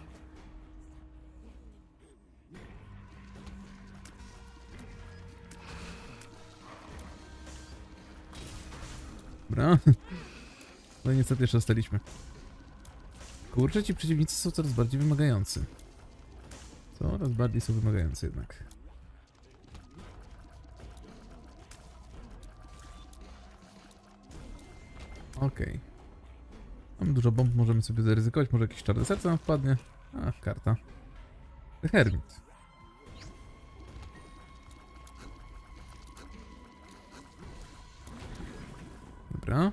Dobra. No i niestety jeszcze zostaliśmy. Kurczę, ci przeciwnicy są coraz bardziej wymagający. Coraz bardziej są wymagający jednak. Okej. Okay. Mamy dużo bomb, możemy sobie zaryzykować. Może jakieś czarne serce nam wpadnie. A, karta. The Hermit. Dobra.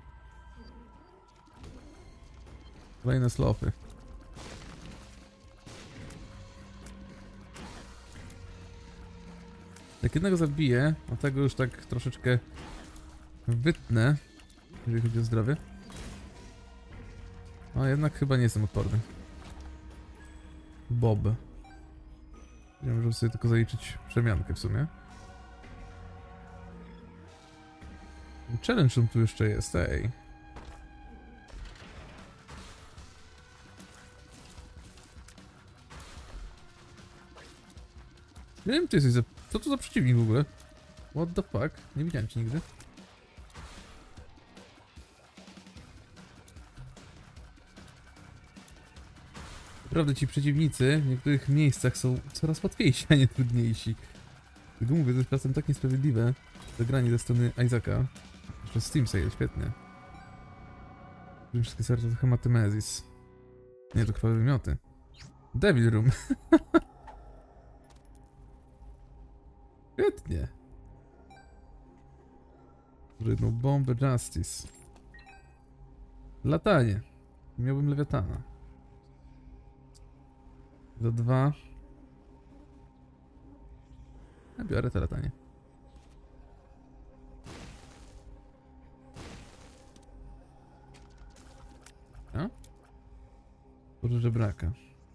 Kolejne slofy. Jak jednego zabiję, a tego już tak troszeczkę wytnę, jeżeli chodzi o zdrowie. A jednak chyba nie jestem odporny. Bob. Ja możemy sobie tylko zaliczyć przemiankę w sumie. Challenge room tu jeszcze jest, ej. Nie wiem, ty jesteś za... Co to za przeciwnik w ogóle? What the fuck? Nie widziałem cię nigdy. Naprawdę ci przeciwnicy w niektórych miejscach są coraz łatwiejsi, a nie trudniejsi. Tylko mówię, to jest czasem tak niesprawiedliwe. Zagranie ze strony Isaaca. Jeszcze Steam sale, świetnie. Wszystkie serca to Hematemezis. Nie, to krwawe wymioty. Devil Room. Świetnie. Jedną bombę Justice. Latanie. Miałbym lewiatana. Za dwa. Ja biorę to latanie. A? Boże żebraka.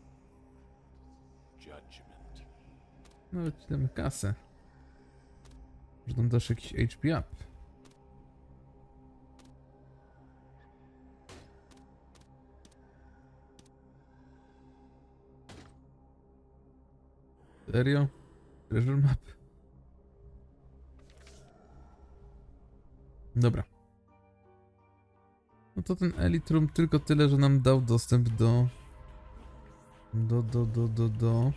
Nawet ci damy kasę. Że tam dasz jakiś H P up. Serio? Treasure map? Dobra. No to ten Elite Room tylko tyle, że nam dał dostęp do... Do, do, do, do, do...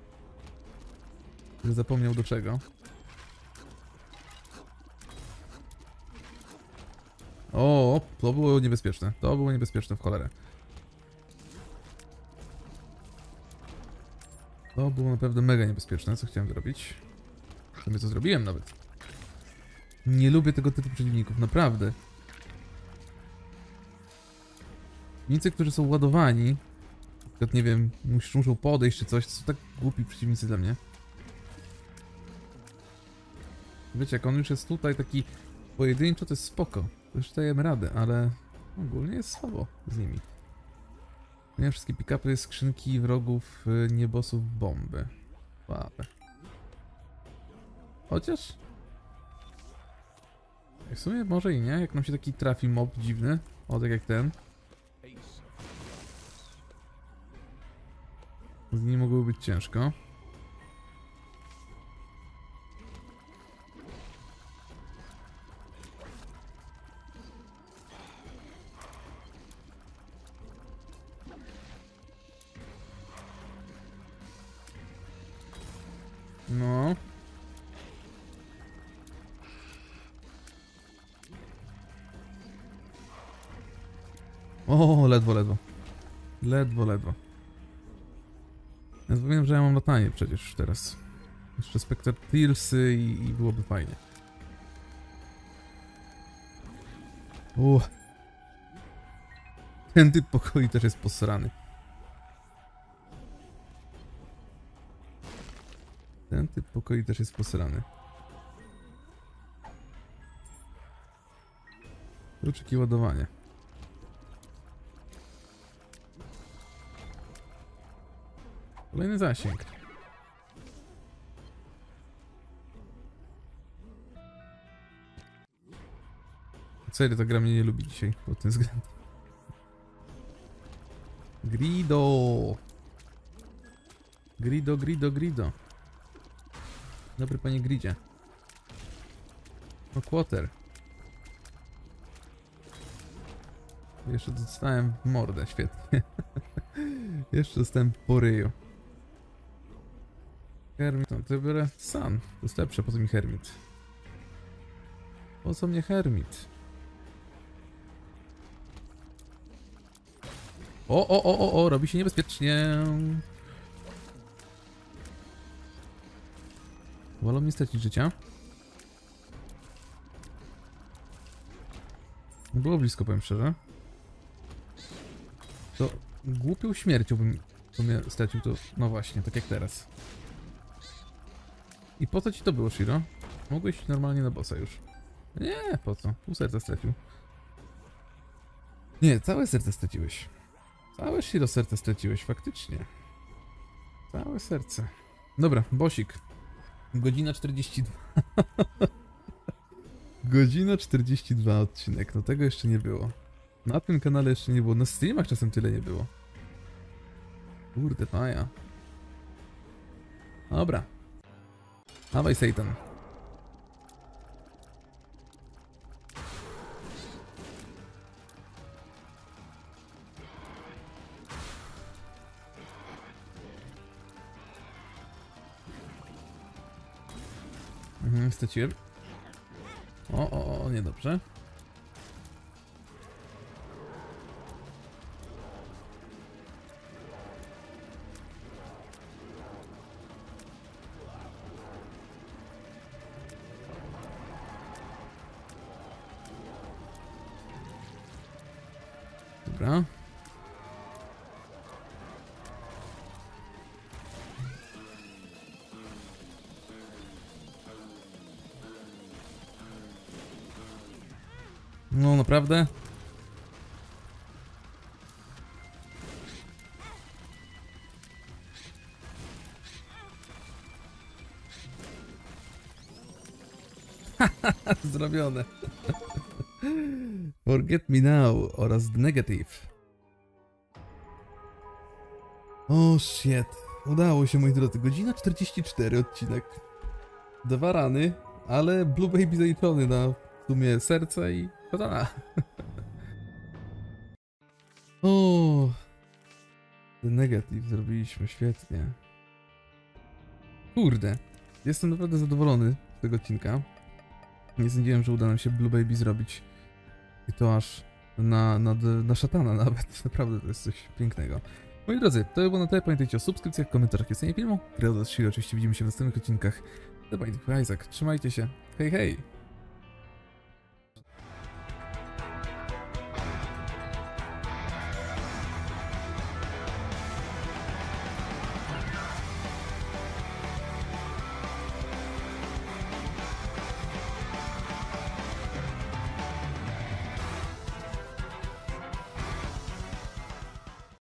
Zapomniał do czego. O, to było niebezpieczne. To było niebezpieczne w cholerę. To było naprawdę mega niebezpieczne, co chciałem zrobić. Sobie co zrobiłem nawet. Nie lubię tego typu przeciwników, naprawdę. Przeciwnicy, którzy są ładowani, na przykład, nie wiem, muszą podejść czy coś, to są tak głupi przeciwnicy dla mnie. Wiecie, jak on już jest tutaj taki pojedynczo, to jest spoko. To już dajemy radę, ale ogólnie jest słabo z nimi. Miałem wszystkie pick-upy, skrzynki wrogów, niebosów, bomby. Słabe. Chociaż... W sumie może i nie, jak nam się taki trafi mob dziwny. O, tak jak ten. Z nim mogłoby być ciężko. O, ledwo, ledwo. Ledwo, ledwo. Ja zapomniałem, że ja mam latanie przecież już teraz. Jeszcze Spectre Tearsy i, i byłoby fajnie. Uff. Ten typ pokoi też jest posrany. Ten typ pokoi też jest posrany. Kluczyki ładowania. Kolejny zasięg. Serio, ta gra mnie nie lubi dzisiaj pod tym względem. Grido! Grido, grido, grido. Dobry panie gridzie. O, quarter. Jeszcze dostałem w mordę, świetnie. Jeszcze dostałem po ryju. Hermit, no to biorę Sun. To jest lepsze, po co mi Hermit? Po co mnie Hermit? O, o, o, o, o, robi się niebezpiecznie. Wolą mi stracić życia. Było blisko, powiem szczerze. To głupią śmiercią bym w sumie stracił to, no właśnie, tak jak teraz. I po co ci to było, Shiro? Mogłeś iść normalnie na bossa już. Nie, po co? Pół serca stracił. Nie, całe serce straciłeś. Całe Shiro serce straciłeś, faktycznie. Całe serce. Dobra, bossik. Godzina czterdzieści dwa. Godzina czterdzieści dwa odcinek, no tego jeszcze nie było. Na tym kanale jeszcze nie było, na streamach czasem tyle nie było. Kurde, paja. Dobra. Dawaj, Satan. Mhm, straciłem. O, o, o, niedobrze. Dobra. No naprawdę? Zrobione. Forget Me Now oraz The Negative. O shit. Udało się, moi drodzy. Godzina czterdzieści cztery odcinek. Dwa rany, ale Blue Baby zaliczony na w sumie serce i podana. O, The Negative zrobiliśmy, świetnie. Kurde. Jestem naprawdę zadowolony z tego odcinka. Nie sądziłem, że uda nam się Blue Baby zrobić. I to aż na, na, na szatana nawet. Naprawdę to jest coś pięknego. Moi drodzy, to by było na tyle. Pamiętajcie o subskrypcjach, komentarzach i ocenie filmu. Kredo z Shiro, oczywiście widzimy się w następnych odcinkach. To był Isaac. Trzymajcie się. Hej, hej!